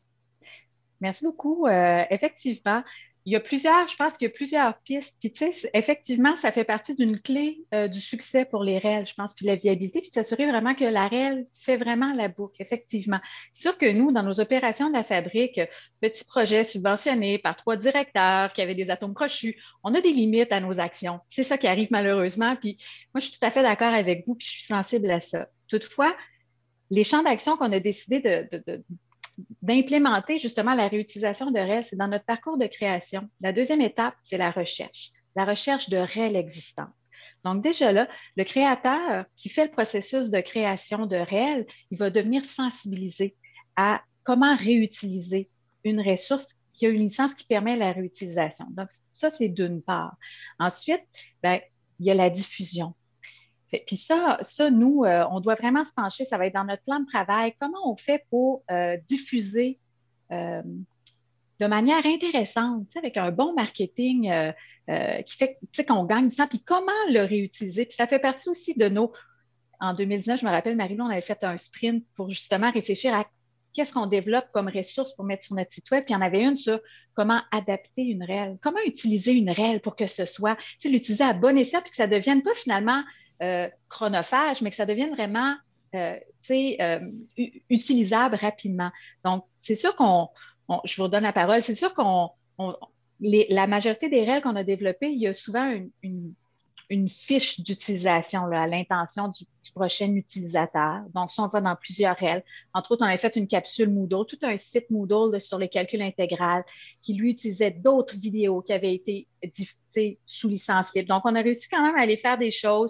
Merci beaucoup. Euh, effectivement, il y a plusieurs, je pense qu'il y a plusieurs pistes. Puis, tu sais, effectivement, ça fait partie d'une clé euh, du succès pour les R E L, je pense, puis la viabilité, puis de s'assurer vraiment que la R E L fait vraiment la boucle, effectivement. C'est sûr que nous, dans nos opérations de la fabrique, petits projets subventionnés par trois directeurs qui avaient des atomes crochus, on a des limites à nos actions. C'est ça qui arrive malheureusement. Puis, moi, je suis tout à fait d'accord avec vous, puis je suis sensible à ça. Toutefois, les champs d'action qu'on a décidé de, de, de d'implémenter justement la réutilisation de R E L, c'est dans notre parcours de création. La deuxième étape, c'est la recherche, la recherche de R E L existantes. Donc déjà là, le créateur qui fait le processus de création de R E L, il va devenir sensibilisé à comment réutiliser une ressource qui a une licence qui permet la réutilisation. Donc ça, c'est d'une part. Ensuite, ben, il y a la diffusion. Puis ça, ça, nous, euh, on doit vraiment se pencher, ça va être dans notre plan de travail, comment on fait pour euh, diffuser euh, de manière intéressante, avec un bon marketing euh, euh, qui fait qu'on gagne du temps, puis comment le réutiliser. Puis ça fait partie aussi de nos... En deux mille dix-neuf, je me rappelle, Marie-Lou, on avait fait un sprint pour justement réfléchir à qu'est-ce qu'on développe comme ressources pour mettre sur notre site web. Puis il y en avait une sur comment adapter une règle, comment utiliser une règle pour que ce soit, tu sais, l'utiliser à bon escient, puis que ça ne devienne pas finalement euh, chronophage, mais que ça devienne vraiment euh, tu sais, euh, utilisable rapidement. Donc, c'est sûr qu'on, on, je vous redonne la parole, c'est sûr qu'on, on, les, la majorité des règles qu'on a développées, il y a souvent une, une une fiche d'utilisation à l'intention du, du prochain utilisateur. Donc, ça, on va dans plusieurs règles. Entre autres, on a fait une capsule Moodle, tout un site Moodle là, sur le calcul intégral qui, lui, utilisait d'autres vidéos qui avaient été sous licence libre. Donc, on a réussi quand même à aller faire des choses.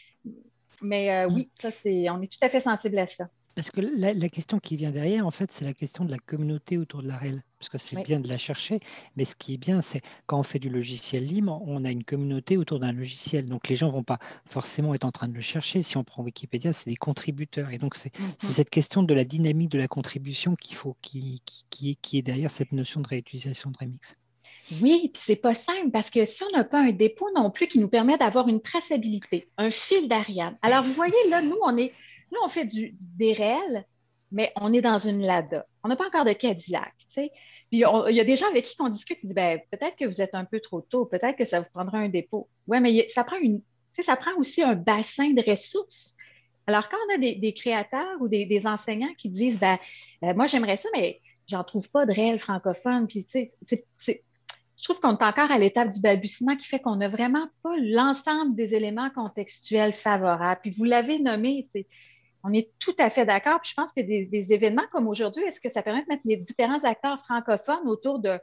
Mais euh, oui, ça, c'est, on est tout à fait sensible à ça. Parce que la, la question qui vient derrière, en fait, c'est la question de la communauté autour de la règle. Parce que c'est oui. bien de la chercher, mais ce qui est bien, c'est quand on fait du logiciel libre, on a une communauté autour d'un logiciel. Donc les gens ne vont pas forcément être en train de le chercher. Si on prend Wikipédia, c'est des contributeurs. Et donc c'est mm-hmm. cette question de la dynamique de la contribution qu'il faut, qui, qui, qui, est, qui est derrière cette notion de réutilisation de Remix. Oui, puis c'est pas simple parce que si on n'a pas un dépôt non plus qui nous permet d'avoir une traçabilité, un fil d'Ariane. Alors, vous voyez, là, nous, on est, là, on fait du, des réels, mais on est dans une Lada. On n'a pas encore de Cadillac, tu sais. Puis, on, il y a des gens avec qui on discute qui disent, ben, peut-être que vous êtes un peu trop tôt, peut-être que ça vous prendra un dépôt. Oui, mais ça prend une, tu sais, ça prend aussi un bassin de ressources. Alors, quand on a des, des créateurs ou des, des enseignants qui disent, ben, euh, moi, j'aimerais ça, mais j'en trouve pas de réels francophones, puis, tu sais, c'est je trouve qu'on est encore à l'étape du balbutiement qui fait qu'on n'a vraiment pas l'ensemble des éléments contextuels favorables. Puis vous l'avez nommé, c'est, on est tout à fait d'accord. Puis je pense que des, des événements comme aujourd'hui, est-ce que ça permet de mettre les différents acteurs francophones autour de,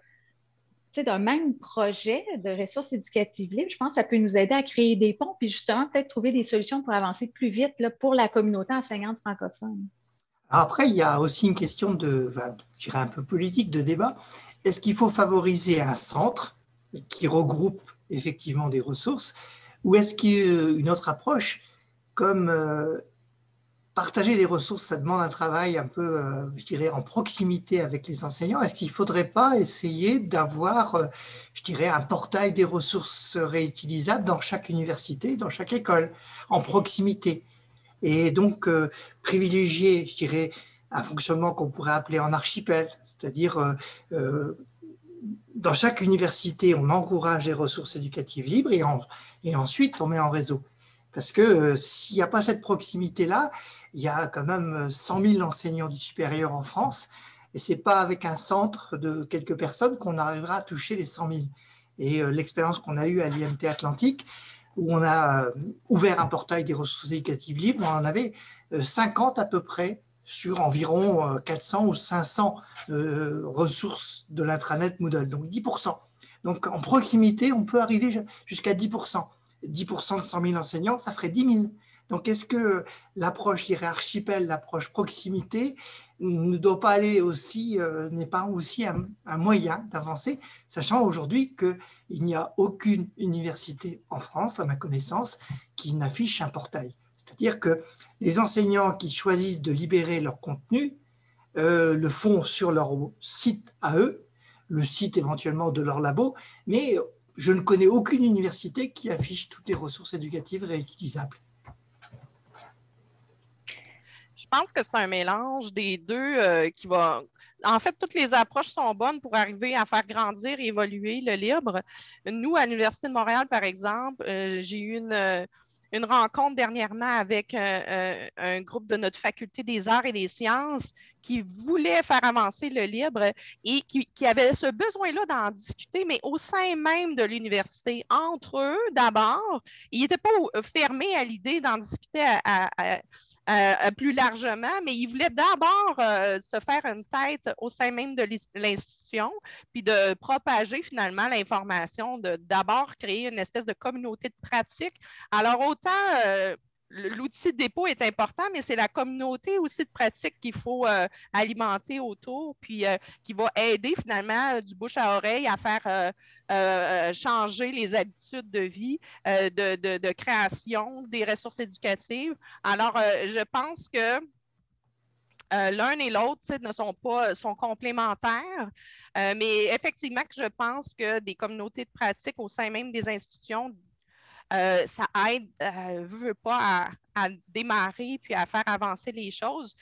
d'un même projet de ressources éducatives libres? Je pense que ça peut nous aider à créer des ponts, puis justement peut-être trouver des solutions pour avancer plus vite là, pour la communauté enseignante francophone. Après, il y a aussi une question de, je dirais un peu politique, de débat. Est-ce qu'il faut favoriser un centre qui regroupe effectivement des ressources ou est-ce qu'il y a une autre approche comme euh, partager les ressources, ça demande un travail un peu, euh, je dirais, en proximité avec les enseignants. Est-ce qu'il ne faudrait pas essayer d'avoir, euh, je dirais, un portail des ressources réutilisables dans chaque université, dans chaque école, en proximité? Et donc, euh, privilégier, je dirais, un fonctionnement qu'on pourrait appeler en archipel, c'est-à-dire euh, euh, dans chaque université, on encourage les ressources éducatives libres et, en, et ensuite on met en réseau. Parce que euh, s'il n'y a pas cette proximité-là, il y a quand même cent mille enseignants du supérieur en France et ce n'est pas avec un centre de quelques personnes qu'on arrivera à toucher les cent mille. Et euh, l'expérience qu'on a eue à l'I M T Atlantique, où on a euh, ouvert un portail des ressources éducatives libres, on en avait euh, cinquante à peu près sur environ quatre cents ou cinq cents euh, ressources de l'intranet Moodle, donc dix pour cent. Donc en proximité, on peut arriver jusqu'à dix pour cent. dix pour cent de cent mille enseignants, ça ferait dix mille. Donc est-ce que l'approche, je dirais, archipel, l'approche proximité, ne doit pas aller aussi, euh, n'est pas aussi un, un moyen d'avancer, sachant aujourd'hui qu'il n'y a aucune université en France, à ma connaissance, qui n'affiche un portail. C'est-à-dire que les enseignants qui choisissent de libérer leur contenu euh, le font sur leur site à eux, le site éventuellement de leur labo, mais je ne connais aucune université qui affiche toutes les ressources éducatives réutilisables. Je pense que c'est un mélange des deux euh, qui va... En fait, toutes les approches sont bonnes pour arriver à faire grandir et évoluer le libre. Nous, à l'Université de Montréal, par exemple, euh, j'ai eu une... Euh, une rencontre dernièrement avec euh, un groupe de notre faculté des arts et des sciences qui voulait faire avancer le libre et qui, qui avait ce besoin-là d'en discuter, mais au sein même de l'université, entre eux d'abord. Ils n'étaient pas fermés à l'idée d'en discuter à, à, à, à plus largement, mais ils voulaient d'abord euh, se faire une tête au sein même de l'institution, puis de propager finalement l'information, de d'abord créer une espèce de communauté de pratique. Alors, autant euh, l'outil de dépôt est important, mais c'est la communauté aussi de pratique qu'il faut euh, alimenter autour, puis euh, qui va aider finalement euh, du bouche à oreille à faire euh, euh, changer les habitudes de vie, euh, de, de, de création des ressources éducatives. Alors, euh, je pense que Euh, l'un et l'autre ne sont pas sont complémentaires, euh, mais effectivement que je pense que des communautés de pratique au sein même des institutions, euh, ça aide, euh, veut pas, à, à démarrer puis à faire avancer les choses.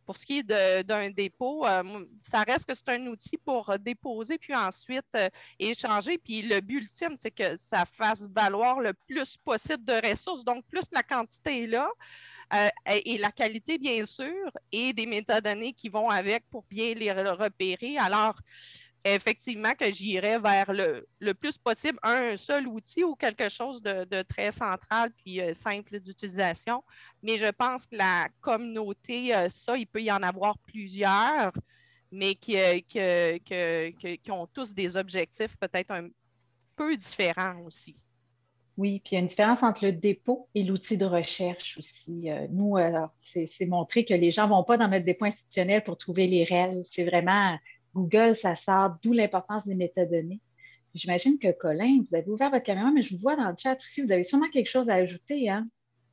Pour ce qui est d'un dépôt, euh, ça reste que c'est un outil pour déposer puis ensuite euh, échanger. Puis le but ultime, c'est que ça fasse valoir le plus possible de ressources. Donc, plus la quantité est là euh, et la qualité, bien sûr, et des métadonnées qui vont avec pour bien les repérer. Alors, effectivement, que j'irais vers le, le plus possible un seul outil ou quelque chose de, de très central puis euh, simple d'utilisation. Mais je pense que la communauté, euh, ça, il peut y en avoir plusieurs, mais qui, euh, qui, euh, qui, qui, qui ont tous des objectifs peut-être un peu différents aussi. Oui, puis il y a une différence entre le dépôt et l'outil de recherche aussi. Euh, nous, c'est montré que les gens ne vont pas dans notre dépôt institutionnel pour trouver les R E L. C'est vraiment... Google, ça sort, d'où l'importance des métadonnées. J'imagine que Colin, vous avez ouvert votre caméra, mais je vous vois dans le chat aussi, vous avez sûrement quelque chose à ajouter. Hein?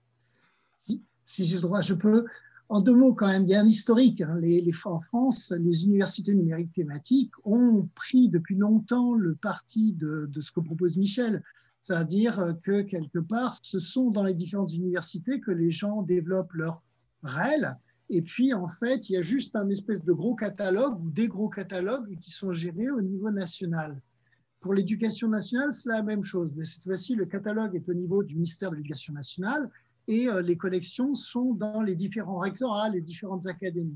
Si, si j'ai le droit, je peux. En deux mots, quand même, il y a un historique. Hein. Les, les, en France, les universités numériques thématiques ont pris depuis longtemps le parti de, de ce que propose Michel. C'est-à-dire que, quelque part, ce sont dans les différentes universités que les gens développent leur R E L. Et puis, en fait, il y a juste un espèce de gros catalogue ou des gros catalogues qui sont gérés au niveau national. Pour l'éducation nationale, c'est la même chose. Mais cette fois-ci, le catalogue est au niveau du ministère de l'Éducation nationale et euh, les collections sont dans les différents rectorats, les différentes académies.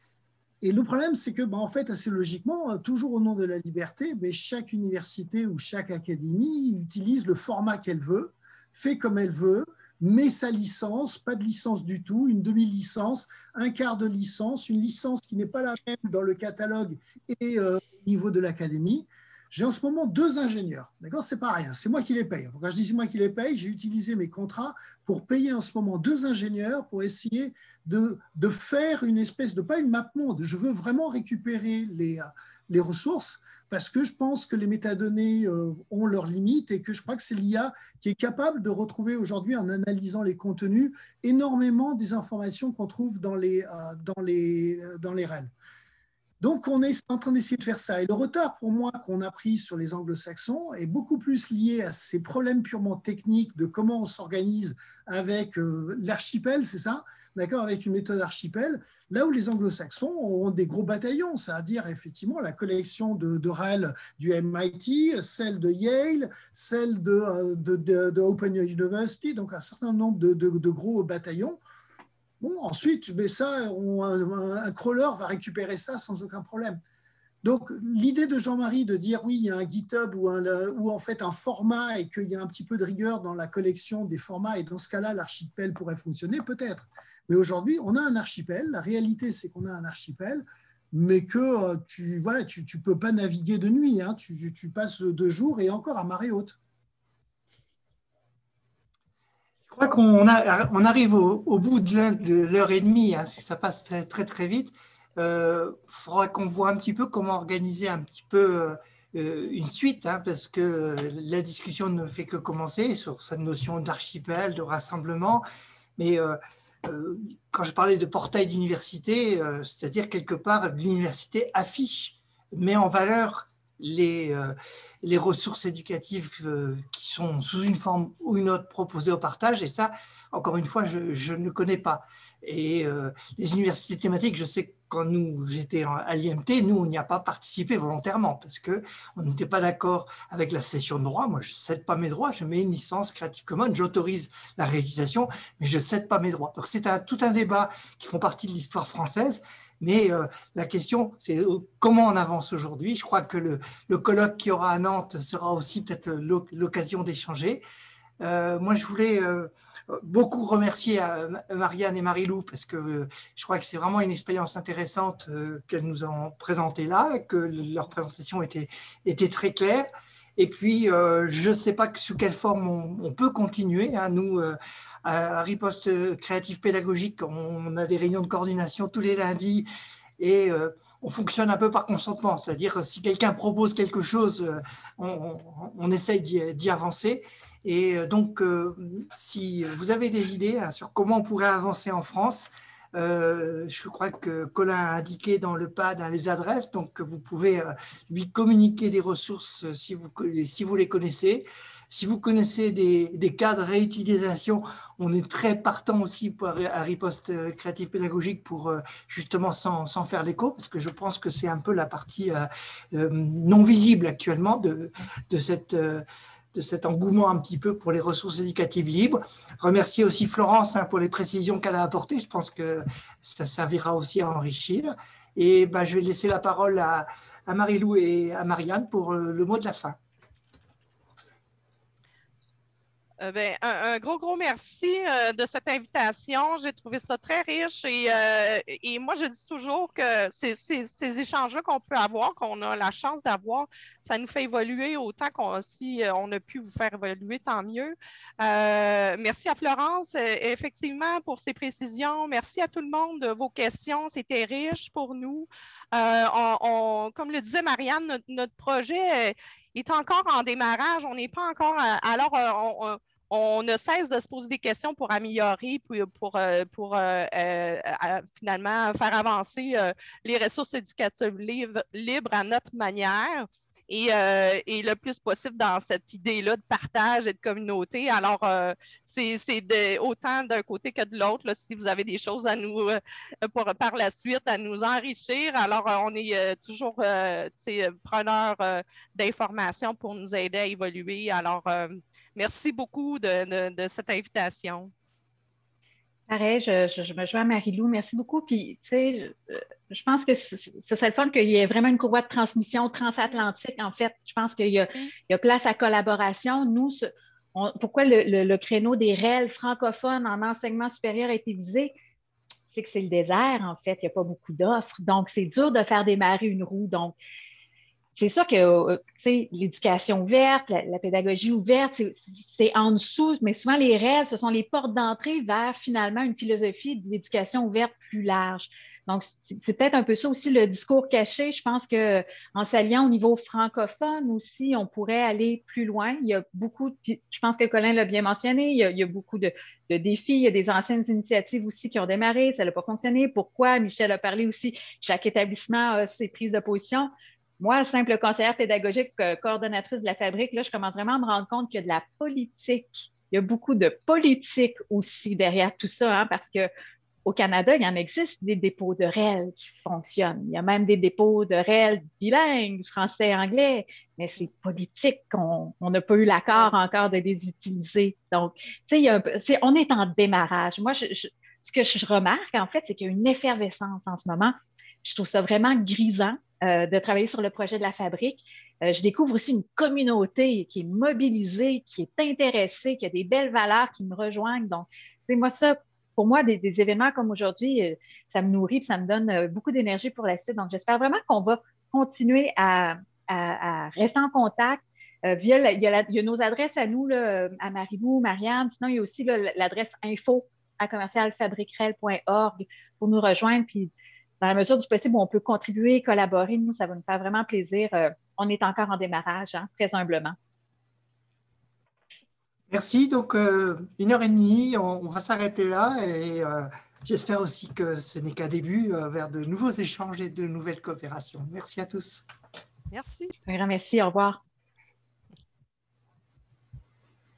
Et le problème, c'est que, bah, en fait, assez logiquement, toujours au nom de la liberté, bah, chaque université ou chaque académie utilise le format qu'elle veut, fait comme elle veut, met sa licence, pas de licence du tout, une demi-licence, un quart de licence, une licence qui n'est pas la même dans le catalogue et euh, au niveau de l'académie. J'ai en ce moment deux ingénieurs, d'accord, c'est pas rien, c'est moi qui les paye. Quand je dis c'est moi qui les paye, j'ai utilisé mes contrats pour payer en ce moment deux ingénieurs pour essayer de, de faire une espèce de, pas une map monde, je veux vraiment récupérer les, les ressources, parce que je pense que les métadonnées euh, ont leurs limites et que je crois que c'est l'I A qui est capable de retrouver aujourd'hui, en analysant les contenus, énormément des informations qu'on trouve dans les, euh, dans, les, euh, dans les R E L. Donc, on est en train d'essayer de faire ça. Et le retard, pour moi, qu'on a pris sur les anglo-saxons est beaucoup plus lié à ces problèmes purement techniques de comment on s'organise avec euh, l'archipel, c'est ça, d'accord, avec une méthode archipel, là où les anglo-saxons ont des gros bataillons, c'est-à-dire effectivement la collection de, de R E L du M I T, celle de Yale, celle de, de, de, de Open University, donc un certain nombre de, de, de gros bataillons. Bon, ensuite, mais ça, on, un, un crawler va récupérer ça sans aucun problème. Donc, l'idée de Jean-Marie de dire oui, il y a un GitHub ou, un, ou en fait un format et qu'il y a un petit peu de rigueur dans la collection des formats, et dans ce cas-là, l'archipel pourrait fonctionner, peut-être. Mais aujourd'hui, on a un archipel. La réalité, c'est qu'on a un archipel, mais que tu voilà, tu, tu peux pas naviguer de nuit. Hein, tu, tu passes deux jours et encore à marée haute. Je crois qu'on on arrive au, au bout de l'heure et demie, hein, ça passe très très, très vite. Il euh, faudra qu'on voit un petit peu comment organiser un petit peu euh, une suite, hein, parce que la discussion ne fait que commencer sur cette notion d'archipel, de rassemblement. Mais euh, euh, quand je parlais de portail d'université, euh, c'est-à-dire quelque part l'université affiche, met en valeur les, euh, les ressources éducatives euh, qui sont sous une forme ou une autre proposées au partage, et ça, encore une fois, je, je ne connais pas. Et euh, les universités thématiques, je sais que quand nous, j'étais à l'I M T, nous, on n'y a pas participé volontairement parce qu'on n'était pas d'accord avec la cession de droits. Moi, je ne cède pas mes droits, je mets une licence Creative Commons, j'autorise la réutilisation, mais je ne cède pas mes droits. Donc, c'est un, tout un débat qui font partie de l'histoire française. Mais euh, la question, c'est comment on avance aujourd'hui. Je crois que le, le colloque qui aura à Nantes sera aussi peut-être l'occasion d'échanger. Euh, moi, je voulais euh, beaucoup remercier à Marianne et Marie-Lou parce que euh, je crois que c'est vraiment une expérience intéressante euh, qu'elles nous ont présentée là, que leur présentation était, était très claire. Et puis, euh, je ne sais pas sous quelle forme on, on peut continuer. Hein. Nous, euh, à Riposte Créative Pédagogique, on a des réunions de coordination tous les lundis et euh, on fonctionne un peu par consentement. C'est-à-dire, si quelqu'un propose quelque chose, on, on, on essaye d'y avancer. Et donc, euh, si vous avez des idées hein, sur comment on pourrait avancer en France, Euh, je crois que Colin a indiqué dans le pad hein, les adresses, donc vous pouvez euh, lui communiquer des ressources si vous, si vous les connaissez. Si vous connaissez des, des cas de réutilisation, on est très partant aussi pour à Riposte Créative Pédagogique pour euh, justement s'en, s'en faire l'écho, parce que je pense que c'est un peu la partie euh, euh, non visible actuellement de, de cette... Euh, de cet engouement un petit peu pour les ressources éducatives libres. Remercier aussi Florence hein, pour les précisions qu'elle a apportées. Je pense que ça servira aussi à enrichir. Et ben, je vais laisser la parole à, à Marie-Lou et à Marianne pour le mot de la fin. Euh, ben, un, un gros, gros merci euh, de cette invitation. J'ai trouvé ça très riche et, euh, et moi, je dis toujours que ces, ces, ces échanges-là qu'on peut avoir, qu'on a la chance d'avoir, ça nous fait évoluer autant qu'on si on a pu vous faire évoluer, tant mieux. Euh, merci à Florence, effectivement, pour ses précisions. Merci à tout le monde de vos questions. C'était riche pour nous. Euh, on, on, comme le disait Marianne, notre, notre projet est encore en démarrage. On n'est pas encore... À, alors, on, on on ne cesse de se poser des questions pour améliorer, pour, pour, pour euh, euh, finalement faire avancer euh, les ressources éducatives libres, libres à notre manière. Et, euh, et le plus possible dans cette idée-là de partage et de communauté. Alors, euh, c'est autant d'un côté que de l'autre. Si vous avez des choses à nous, euh, pour, par la suite, à nous enrichir, alors euh, on est euh, toujours euh, preneur euh, d'informations pour nous aider à évoluer. Alors, euh, merci beaucoup de, de, de cette invitation. Pareil, je, je, je me joins à Marie-Lou. Merci beaucoup. Puis, tu sais, je, je pense que ce serait le fun qu'il y ait vraiment une courroie de transmission transatlantique, en fait. Je pense qu'il y, y a place à collaboration. Nous, ce, on, pourquoi le, le, le créneau des R E L francophones en enseignement supérieur a été visé? C'est que c'est le désert, en fait. Il n'y a pas beaucoup d'offres. Donc, c'est dur de faire démarrer une roue. Donc, c'est sûr que l'éducation ouverte, la, la pédagogie ouverte, c'est en dessous, mais souvent les rêves, ce sont les portes d'entrée vers finalement une philosophie de l'éducation ouverte plus large. Donc, c'est peut-être un peu ça aussi le discours caché. Je pense qu'en s'alliant au niveau francophone aussi, on pourrait aller plus loin. Il y a beaucoup, de, je pense que Colin l'a bien mentionné, il y a, il y a beaucoup de, de défis. Il y a des anciennes initiatives aussi qui ont démarré, ça n'a pas fonctionné. Pourquoi? Michel a parlé aussi, chaque établissement a ses prises de position. Moi, simple conseillère pédagogique, coordonnatrice de la Fabrique, là, je commence vraiment à me rendre compte qu'il y a de la politique. Il y a beaucoup de politique aussi derrière tout ça, hein, parce qu'au Canada, il y en existe des dépôts de R E L qui fonctionnent. Il y a même des dépôts de R E L bilingues, français et anglais, mais c'est politique qu'on n'a pas eu l'accord encore de les utiliser. Donc, tu sais, il y a un peu, on est en démarrage. Moi, je, je, ce que je remarque, en fait, c'est qu'il y a une effervescence en ce moment. Je trouve ça vraiment grisant. Euh, de travailler sur le projet de la Fabrique. Euh, je découvre aussi une communauté qui est mobilisée, qui est intéressée, qui a des belles valeurs qui me rejoignent. Donc, c'est moi ça, pour moi, des, des événements comme aujourd'hui, euh, ça me nourrit, ça me donne euh, beaucoup d'énergie pour la suite. Donc, j'espère vraiment qu'on va continuer à, à, à rester en contact. Euh, via la, il, y a la, il y a nos adresses à nous, là, à Marie-Lou, Marianne. Sinon, il y a aussi l'adresse info à commercial fabriquerel point org pour nous rejoindre. Puis, dans la mesure du possible où on peut contribuer, collaborer, nous, ça va nous faire vraiment plaisir. Euh, on est encore en démarrage, hein, très humblement. Merci. Donc, euh, une heure et demie, on, on va s'arrêter là et euh, j'espère aussi que ce n'est qu'un début euh, vers de nouveaux échanges et de nouvelles coopérations. Merci à tous. Merci. Un grand merci. Au revoir.